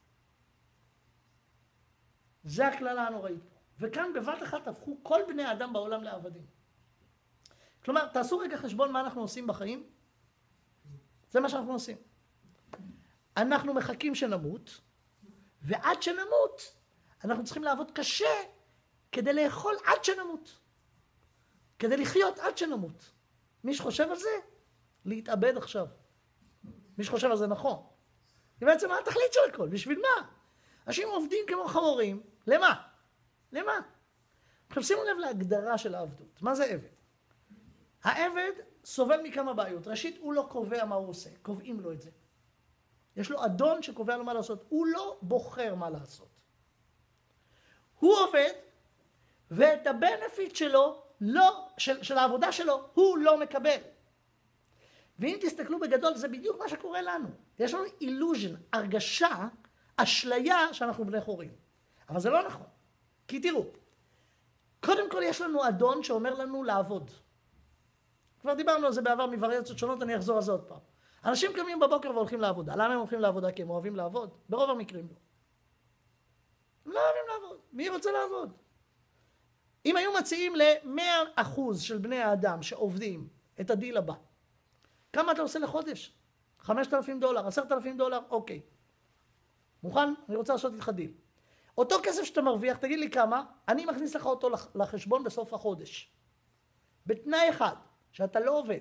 זה הכללה הנוראית פה. וכאן בבת אחת הפכו כל בני האדם בעולם לעבדים. כלומר, תעשו רגע חשבון מה אנחנו עושים בחיים. זה מה שאנחנו עושים. אנחנו מחכים שנמות, ועד שנמות, אנחנו צריכים לעבוד קשה כדי לאכול עד שנמות. כדי לחיות עד שנמות. מי שחושב על זה, להתאבד עכשיו. מי שחושב על זה נכון. זה בעצם מה התכלית של הכל, בשביל מה? אנשים עובדים כמו חמורים, למה? למה? עכשיו שימו לב להגדרה של העבדות. מה זה עבד? העבד סובל מכמה בעיות. ראשית, הוא לא קובע מה הוא עושה, קובעים לו את זה. יש לו אדון שקובע לו מה לעשות, הוא לא בוחר מה לעשות. הוא עובד, ואת הבנפיט שלו, לא, של, של העבודה שלו, הוא לא מקבל. ואם תסתכלו בגדול, זה בדיוק מה שקורה לנו. יש לנו אילוז'ן, הרגשה, אשליה שאנחנו בני חורים. אבל זה לא נכון. כי תראו, קודם כל יש לנו אדון שאומר לנו לעבוד. כבר דיברנו על זה בעבר מווריאציות שונות, אני אחזור על זה עוד פעם. אנשים קמים בבוקר והולכים לעבודה. למה הם הולכים לעבודה? כי הם אוהבים לעבוד? ברוב המקרים לא. הם לא אוהבים לעבוד. מי רוצה לעבוד? אם היו מציעים ל-מאה אחוז של בני האדם שעובדים את הדיל הבא, כמה אתה עושה לחודש? חמשת אלפים דולר, עשרת אלפים דולר? אוקיי. מוכן? אני רוצה לעשות איתך דיל. אותו כסף שאתה מרוויח, תגיד לי כמה, אני מכניס לך אותו לחשבון בסוף החודש. בתנאי אחד, שאתה לא עובד.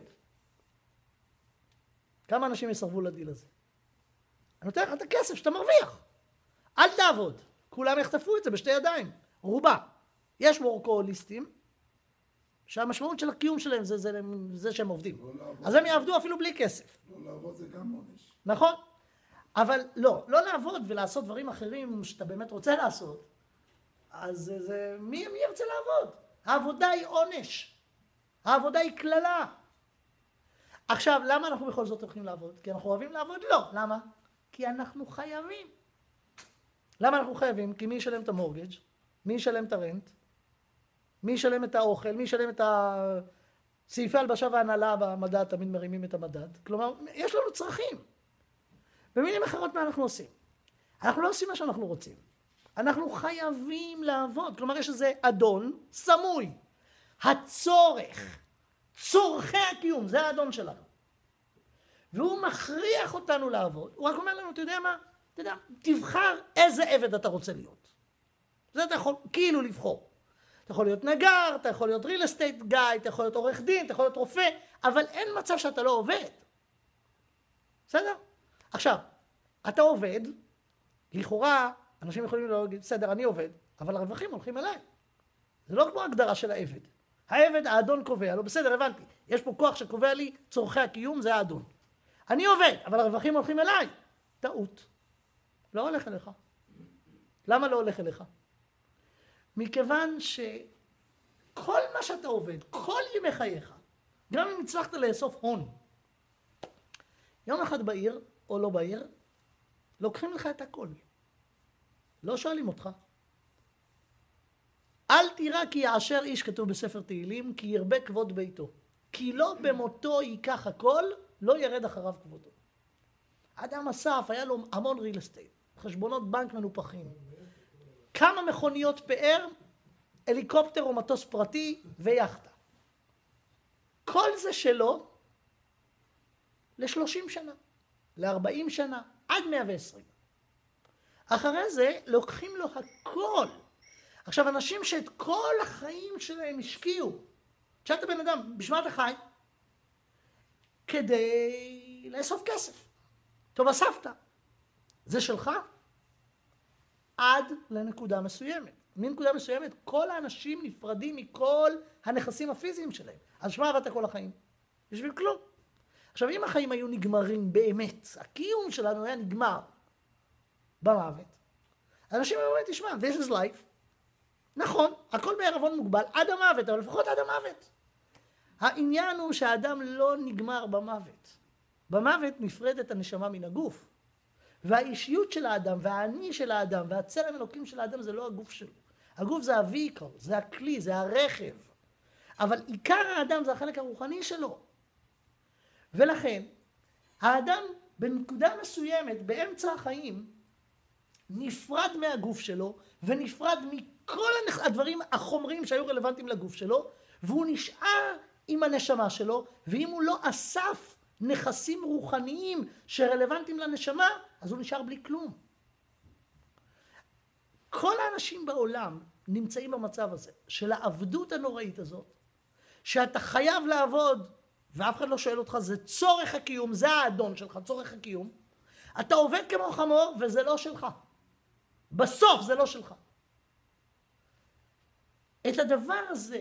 כמה אנשים יסרבו לדיל הזה? אני נותן לך את הכסף שאתה מרוויח. אל תעבוד. כולם יחטפו את זה בשתי ידיים. רובה. יש וורקוהוליסטים, שהמשמעות של הקיום שלהם זה, זה, זה שהם עובדים. לא אז הם יעבדו אפילו בלי כסף. לא לעבוד זה גם עונש. נכון? אבל לא, לא לעבוד ולעשות דברים אחרים שאתה באמת רוצה לעשות. אז זה, זה, מי, מי ירצה לעבוד? העבודה היא עונש. העבודה היא כללה. עכשיו, למה אנחנו בכל זאת הולכים לעבוד? כי אנחנו אוהבים לעבוד? לא. למה? כי אנחנו חייבים. למה אנחנו חייבים? כי מי ישלם את המורגג'? מי ישלם את הרנט? מי ישלם את האוכל? מי ישלם את הסעיפי הלבשה והנהלה במדד? תמיד מרימים את המדד. כלומר, יש לנו צרכים. במילים אחרות מה אנחנו עושים? אנחנו לא עושים מה שאנחנו רוצים. אנחנו חייבים לעבוד. כלומר, יש איזה אדון סמוי. הצורך. צורכי הקיום. זה האדון שלנו. והוא מכריח אותנו לעבוד. הוא רק אומר לנו, אתה יודע מה? אתה יודע, תבחר איזה עבד אתה רוצה להיות. זה אתה יכול כאילו לבחור. אתה יכול להיות נגר, אתה יכול להיות real estate guy, אתה יכול להיות עורך דין, אתה יכול להיות רופא, אבל אין מצב שאתה לא עובד. בסדר? עכשיו, אתה עובד, לכאורה, אנשים יכולים להגיד, בסדר, אני עובד, אבל הרווחים הולכים אליי. זה לא כמו הגדרה של העבד. העבד, האדון קובע, לא בסדר, הבנתי. יש פה כוח שקובע לי צורכי הקיום, זה האדון. אני עובד, אבל הרווחים הולכים אליי. טעות. לא הולך אליך. למה לא הולך אליך? מכיוון שכל מה שאתה עובד, כל ימי חייך, גם אם הצלחת לאסוף הון, יום אחד בעיר או לא בעיר, לוקחים לך את הכל. לא שואלים אותך. אל תירא כי יעשר איש, כתוב בספר תהילים, כי ירבה כבוד ביתו. כי לא במותו ייקח הכל, לא ירד אחריו כבודו. אדם אסף, היה לו המון ריל אסטייט, חשבונות בנק מנופחים. כמה מכוניות פאר, הליקופטר או מטוס פרטי ויחטה. כל זה שלו, ל-שלושים שנה, ל-ארבעים שנה, עד מאה ועשרים. אחרי זה לוקחים לו הכל. עכשיו, אנשים שאת כל החיים שלהם השקיעו, תשאל את הבן אדם, בשביל מה אתה חי? כדי לאסוף כסף. טוב, אספת. זה שלך? עד לנקודה מסוימת. מנקודה מסוימת, כל האנשים נפרדים מכל הנכסים הפיזיים שלהם. אז שמה עבדת כל החיים? בשביל כלום. עכשיו, אם החיים היו נגמרים באמת, הקיום שלנו היה נגמר במוות, אנשים היו אומרים, תשמע, this is life. נכון, הכל בערבון מוגבל עד המוות, אבל לפחות עד המוות. העניין הוא שהאדם לא נגמר במוות. במוות נפרדת הנשמה מן הגוף. והאישיות של האדם, והאני של האדם, והצלם אלוקים של האדם זה לא הגוף שלו. הגוף זה הוויקל, זה הכלי, זה הרכב. אבל עיקר האדם זה החלק הרוחני שלו. ולכן, האדם בנקודה מסוימת, באמצע החיים, נפרד מהגוף שלו, ונפרד מכל הדברים החומריים שהיו רלוונטיים לגוף שלו, והוא נשאר עם הנשמה שלו, ואם הוא לא אסף נכסים רוחניים שרלוונטיים לנשמה, אז הוא נשאר בלי כלום. כל האנשים בעולם נמצאים במצב הזה, של העבדות הנוראית הזאת, שאתה חייב לעבוד, ואף אחד לא שואל אותך, זה צורך הקיום, זה האדון שלך, צורך הקיום. אתה עובד כמו חמור, וזה לא שלך. בסוף זה לא שלך. את הדבר הזה,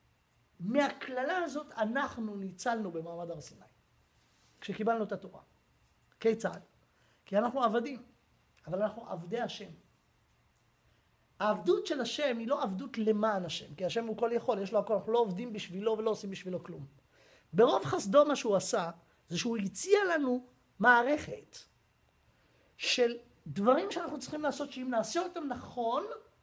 מהכללה הזאת, אנחנו ניצלנו במעמד הר סיני. כשקיבלנו את התורה. כיצד? כי אנחנו עבדים, אבל אנחנו עבדי השם. העבדות של השם היא לא עבדות למען השם, כי השם הוא כל יכול, יש לו הכל, אנחנו לא עובדים בשבילו ולא עושים בשבילו כלום. ברוב חסדו מה שהוא עשה, זה שהוא הציע לנו מערכת של דברים שאנחנו צריכים לעשות, שאם נעשה אותם נכון,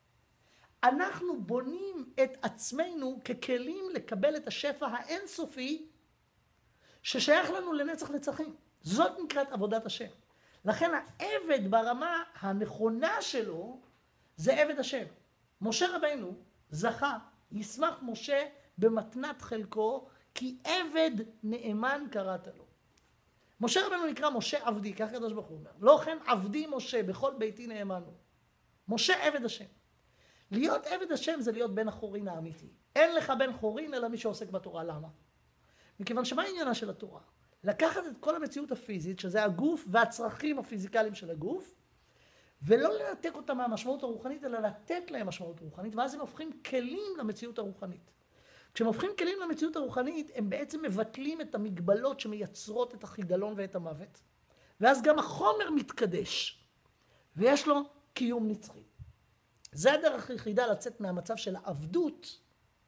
אנחנו בונים את עצמנו ככלים לקבל את השפע האינסופי, ששייך לנו לנצח נצחים. זאת נקראת עבודת השם. לכן העבד ברמה הנכונה שלו, זה עבד השם. משה רבינו זכה, ישמח משה במתנת חלקו, כי עבד נאמן קראת לו. משה רבינו נקרא משה עבדי, כך הקדוש ברוך הוא אומר. לא כן עבדי משה, בכל ביתי נאמן הוא. משה עבד השם. להיות עבד השם זה להיות בן החורין האמיתי. אין לך בן חורין אלא מי שעוסק בתורה. למה? מכיוון שמה העניינה של התורה? לקחת את כל המציאות הפיזית, שזה הגוף והצרכים הפיזיקליים של הגוף, ולא לנתק אותם מהמשמעות הרוחנית, אלא לתת להם משמעות רוחנית, ואז הם הופכים כלים למציאות הרוחנית. כשהם הופכים כלים למציאות הרוחנית, הם בעצם מבטלים את המגבלות שמייצרות את החידלון ואת המוות, ואז גם החומר מתקדש, ויש לו קיום נצחי. זה הדרך היחידה לצאת מהמצב של העבדות,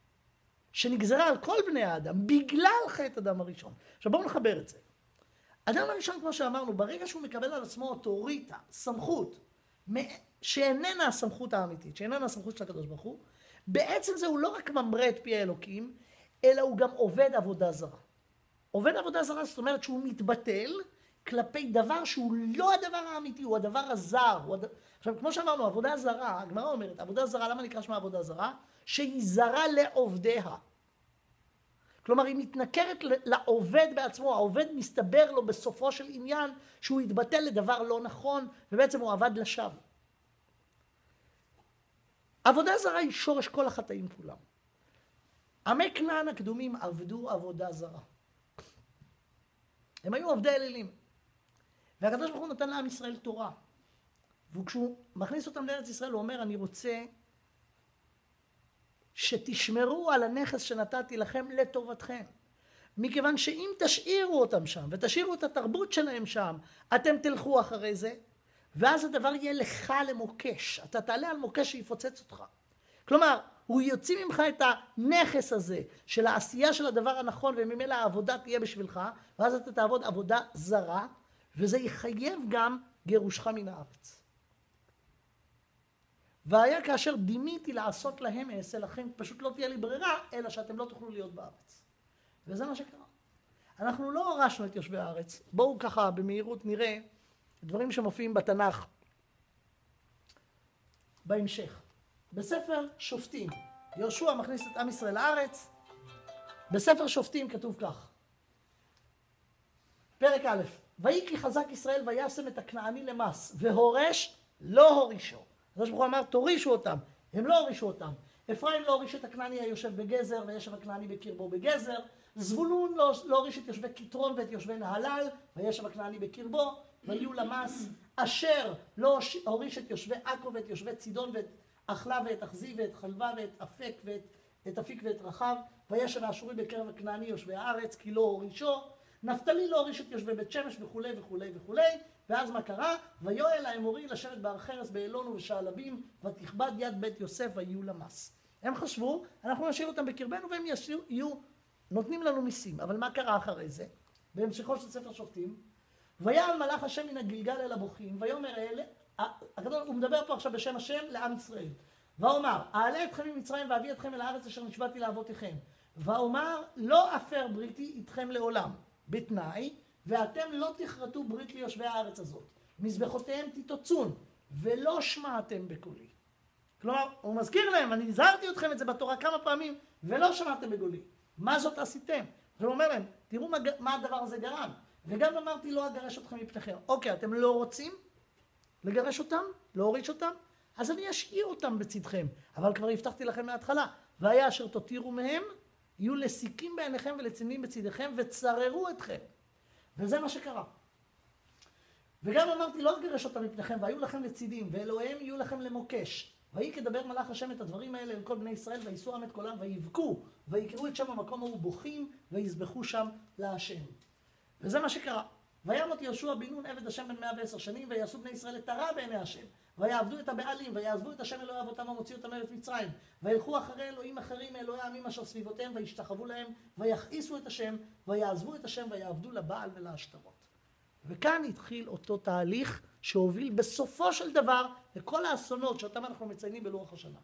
שנגזרה על כל בני האדם, בגלל חטא אדם הראשון. עכשיו בואו נחבר את זה. אדם הראשון, כמו שאמרנו, ברגע שהוא מקבל על עצמו אוטוריטה, סמכות, שאיננה הסמכות האמיתית, שאיננה הסמכות של הקדוש ברוך הוא, בעצם זה הוא לא רק ממרה את פי האלוקים, אלא הוא גם עובד עבודה זרה. עובד עבודה זרה, זאת אומרת שהוא מתבטל כלפי דבר שהוא לא הדבר האמיתי, הוא הדבר הזר. הוא הד... עכשיו, כמו שאמרנו, עבודה זרה, הגמרא אומרת, עבודה זרה, למה נקרא שמה עבודה זרה? שהיא זרה לעובדיה. כלומר, היא מתנכרת לעובד בעצמו, העובד מסתבר לו בסופו של עניין שהוא יתבטל לדבר לא נכון, ובעצם הוא עבד לשווא. עבודה זרה היא שורש כל החטאים כולם. עמי כנען הקדומים עבדו עבודה זרה. הם היו עובדי אלילים. והקדוש ברוך הוא נתן לעם ישראל תורה. וכשהוא מכניס אותם לארץ ישראל, הוא אומר, אני רוצה שתשמרו על הנכס שנתתי לכם לטובתכם. מכיוון שאם תשאירו אותם שם, ותשאירו את התרבות שלהם שם, אתם תלכו אחרי זה, ואז הדבר יהיה לך למוקש. אתה תעלה על מוקש שיפוצץ אותך. כלומר, הוא יוציא ממך את הנכס הזה, של העשייה של הדבר הנכון, וממילא העבודה תהיה בשבילך, ואז אתה תעבוד עבודה זרה, וזה יחייב גם גירושך מן הארץ. והיה כאשר דימיתי לעשות להם, אעשה לכם, פשוט לא תהיה לי ברירה, אלא שאתם לא תוכלו להיות בארץ. וזה מה שקרה. אנחנו לא הורשנו את יושבי הארץ. בואו ככה במהירות נראה דברים שמופיעים בתנ"ך בהמשך. בספר שופטים, יהושע מכניס את עם ישראל לארץ. בספר שופטים כתוב כך: פרק א', ויהי כי חזק ישראל וישם את הכנעני למס, והורש לא הורישו. הקדוש ברוך הוא אמר, תורישו אותם. הם לא הורישו אותם. אפרים לא הוריש את הכנעני היושב בגזר, וישב הכנעני בקרבו בגזר. זבולון לא, לא הוריש את יושבי כתרון ואת יושבי נהלל, וישב הכנעני בקרבו, ויהיו למס. אשר לא הוריש את יושבי עכו ואת יושבי צידון ואת אחלה ואת אחזי ואת חלבה ואת אפק ואת את אפיק ואת רחב, וישב האשורי בקרב הכנעני יושבי הארץ, כי לא הורישו. נפתלי לא הוריש את יושבי בית שמש וכולי וכולי וכולי. ואז מה קרה? ויואל האמורי לשבת בהר חרס באלון ובשעלבים, ותכבד יד בית יוסף ויהיו למס. הם חשבו, אנחנו נשאיר אותם בקרבנו והם ישאיר, יהיו נותנים לנו מיסים. אבל מה קרה אחרי זה? בהמשכו של ספר שופטים, ויעל מלאך השם מן הגלגל אל הבוכים, ויאמר אלה, הוא מדבר פה עכשיו בשם השם לעם ישראל. ואומר, אעלה אתכם ממצרים ואביא אתכם אל הארץ אשר נשבעתי לאבותיכם. ואומר, לא אפר בריתי איתכם לעולם, בתנאי, ואתם לא תכרתו ברית ליושבי הארץ הזאת. מזבחותיהם תתוצון, ולא שמעתם בקולי. כלומר, הוא מזכיר להם, אני הזהרתי אתכם את זה בתורה כמה פעמים, ולא שמעתם בקולי. מה זאת עשיתם? הוא אומר להם, תראו מה, מה הדבר הזה גרם. וגם אמרתי, לא אגרש אתכם מפניכם. אוקיי, אתם לא רוצים לגרש אותם? לא הוריש אותם? אז אני אשאיר אותם בצדכם. אבל כבר הבטחתי לכם מההתחלה. והיה אשר תותירו מהם, יהיו לסיקים בעיניכם ולצנים בצדיכם, וצררו אתכם. וזה מה שקרה. וגם אמרתי, לא אגרש אותם מפניכם, והיו לכם לצידים, ואלוהיהם יהיו לכם למוקש. ויהי כדבר מלאך השם את הדברים האלה אל כל בני ישראל, ויישאו עם את קולם, ויבכו, ויקראו את שם המקום ההוא בוכים, ויזבחו שם להשם. וזה מה שקרה. וימות יהושע בן נון עבד השם בן מאה ועשר שנים, ויעשו בני ישראל את הרע בעיני השם. ויעבדו את הבעלים, ויעזבו את השם אלוהי אבותם המוציא אותם מארץ מצרים. וילכו אחרי אלוהים אחרים מאלוהי העמים אשר סביבותיהם, וישתחוו להם, ויכעיסו את השם, ויעזבו את השם, ויעבדו לבעל ולהשתרות. וכאן התחיל אותו תהליך שהוביל בסופו של דבר לכל האסונות שאותם אנחנו מציינים בלוח השנה.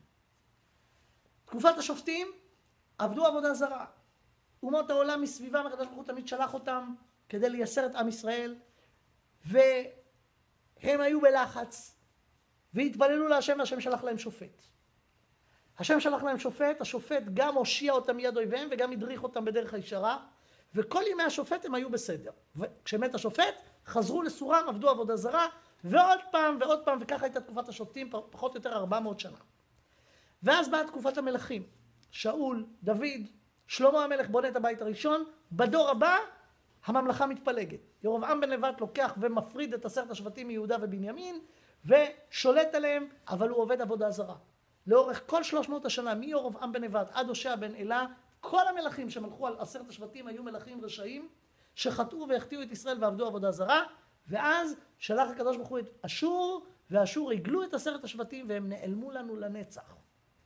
תקופת השופטים עבדו עבודה זרה. אומות העולם מסביבם, הקדוש ברוך הוא תמיד שלח אותם כדי לייסר את עם ישראל, והם היו בלחץ, והתפללו להשם, והשם שלח להם שופט. השם שלח להם שופט, השופט גם הושיע אותם מיד אויביהם, וגם הדריך אותם בדרך הישרה, וכל ימי השופט הם היו בסדר. וכשמת השופט, חזרו לסורם, עבדו עבודה זרה, ועוד פעם ועוד פעם, וככה הייתה תקופת השופטים, פחות או יותר ארבע מאות שנה. ואז באה תקופת המלכים, שאול, דוד, שלמה המלך בונה את הבית הראשון, בדור הבא הממלכה מתפלגת. ירבעם בן נבט לוקח ומפריד את עשרת השבטים מיהודה ובנימין, ושולט עליהם, אבל הוא עובד עבודה זרה. לאורך כל שלוש מאות השנה, מירבעם בן נבט עד הושע בן אלה, כל המלכים שמלכו על עשרת השבטים היו מלכים רשעים, שחטאו והחטיאו את ישראל ועבדו עבודה זרה, ואז שלח הקדוש ברוך הוא את אשור, ואשור הגלו את עשרת השבטים, והם נעלמו לנו לנצח.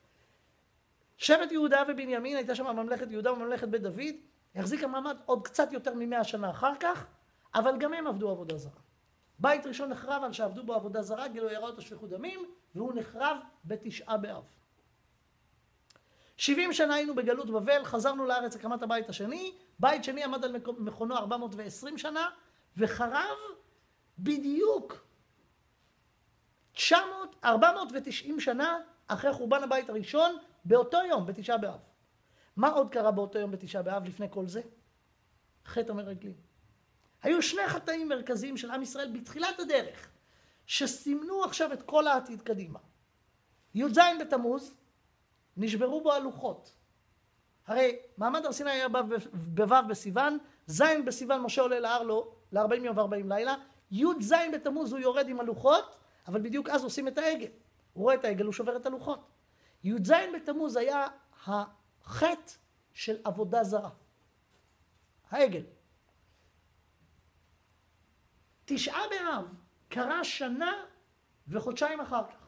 שבט יהודה ובנימין, הייתה שם ממלכת יהודה וממלכת בית דוד, החזיקה מעמד עוד קצת יותר ממאה שנה אחר כך, אבל גם הם עבדו עבודה זרה. בית ראשון נחרב על שעבדו בו עבודה זרה, גילוי עריות ושפיכות דמים, והוא נחרב בתשעה באב. שבעים שנה היינו בגלות בבל, חזרנו לארץ הקמת הבית השני, בית שני עמד על מכונו ארבע מאות ועשרים שנה, וחרב בדיוק ארבע מאות ותשעים שנה אחרי חורבן הבית הראשון, באותו יום, בתשעה באב. מה עוד קרה באותו יום בתשעה באב לפני כל זה? חטא המרגלים. היו שני חטאים מרכזיים של עם ישראל בתחילת הדרך, שסימנו עכשיו את כל העתיד קדימה. י"ז בתמוז, נשברו בו הלוחות. הרי מעמד הר סיני היה בו' בסיוון, ז' בסיוון משה עולה להר לו ל-ארבעים יום ו-ארבעים לילה, י"ז בתמוז הוא יורד עם הלוחות, אבל בדיוק אז עושים את העגל. הוא רואה את העגל, הוא שובר את הלוחות. י"ז בתמוז היה החטא של עבודה זרה. העגל. תשעה באב קרה שנה וחודשיים אחר כך.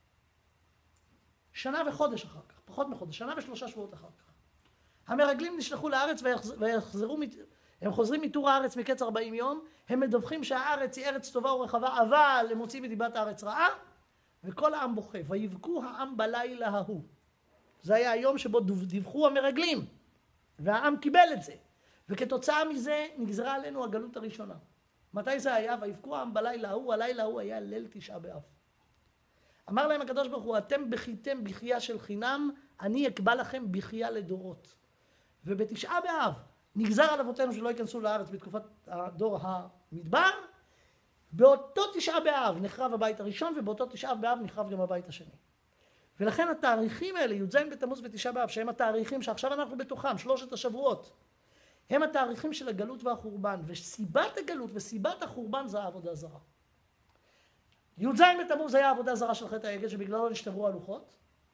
שנה וחודש אחר כך, פחות מחודש, שנה ושלושה שבועות אחר כך. המרגלים נשלחו לארץ ויחזרו, הם חוזרים מתור הארץ מקץ ארבעים יום, הם מדווחים שהארץ היא ארץ טובה ורחבה, אבל הם מוצאים מדיבת הארץ רעה, וכל העם בוכה, ויבכו העם בלילה ההוא. זה היה היום שבו דיווחו המרגלים, והעם קיבל את זה. וכתוצאה מזה נגזרה עלינו הגלות הראשונה. מתי זה היה? ויבכו העם בלילה ההוא, הלילה ההוא היה ליל תשעה באב. אמר להם הקדוש ברוך הוא, אתם בכיתם בכייה של חינם, אני אקבע לכם בכייה לדורות. ובתשעה באב נגזר על אבותינו שלא ייכנסו לארץ בתקופת הדור המדבר. באותו תשעה באב נחרב הבית הראשון, ובאותו תשעה באב נחרב גם הבית השני. ולכן התאריכים האלה, י"ז בתמוז ותשעה באב, שהם התאריכים שעכשיו אנחנו בתוכם, שלושת השבועות, הם התאריכים של הגלות והחורבן, וסיבת הגלות וסיבת החורבן זה העבודה זרה. י"ז בתמוז היה העבודה זרה של חטא העגל, שבגללו נשתברו הלוחות.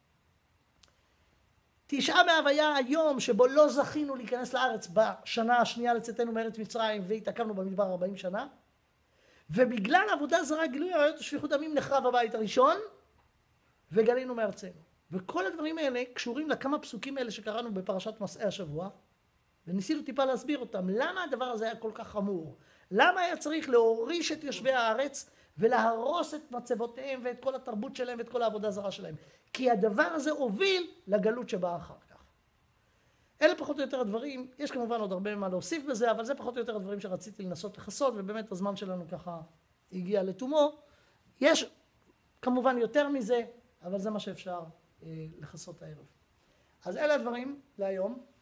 תשעה באב היה היום שבו לא זכינו להיכנס לארץ בשנה השנייה לצאתנו מארץ מצרים, והתעכבנו במדבר ארבעים שנה. ובגלל עבודה זרה, גילוי עריות ושפיכות דמים, נחרב הבית הראשון, וגלינו מארצנו. וכל הדברים האלה קשורים לכמה פסוקים האלה שקראנו בפרשת מסעי השבוע, וניסינו טיפה להסביר אותם. למה הדבר הזה היה כל כך חמור? למה היה צריך להוריש את יושבי הארץ ולהרוס את מצבותיהם ואת כל התרבות שלהם ואת כל העבודה זרה שלהם? כי הדבר הזה הוביל לגלות שבאה אחר כך. אלה פחות או יותר הדברים, יש כמובן עוד הרבה מה להוסיף בזה, אבל זה פחות או יותר הדברים שרציתי לנסות לחסות, ובאמת הזמן שלנו ככה הגיע לתומו. יש כמובן יותר מזה, אבל זה מה שאפשר אה, לחסות הערב. אז אלה הדברים להיום.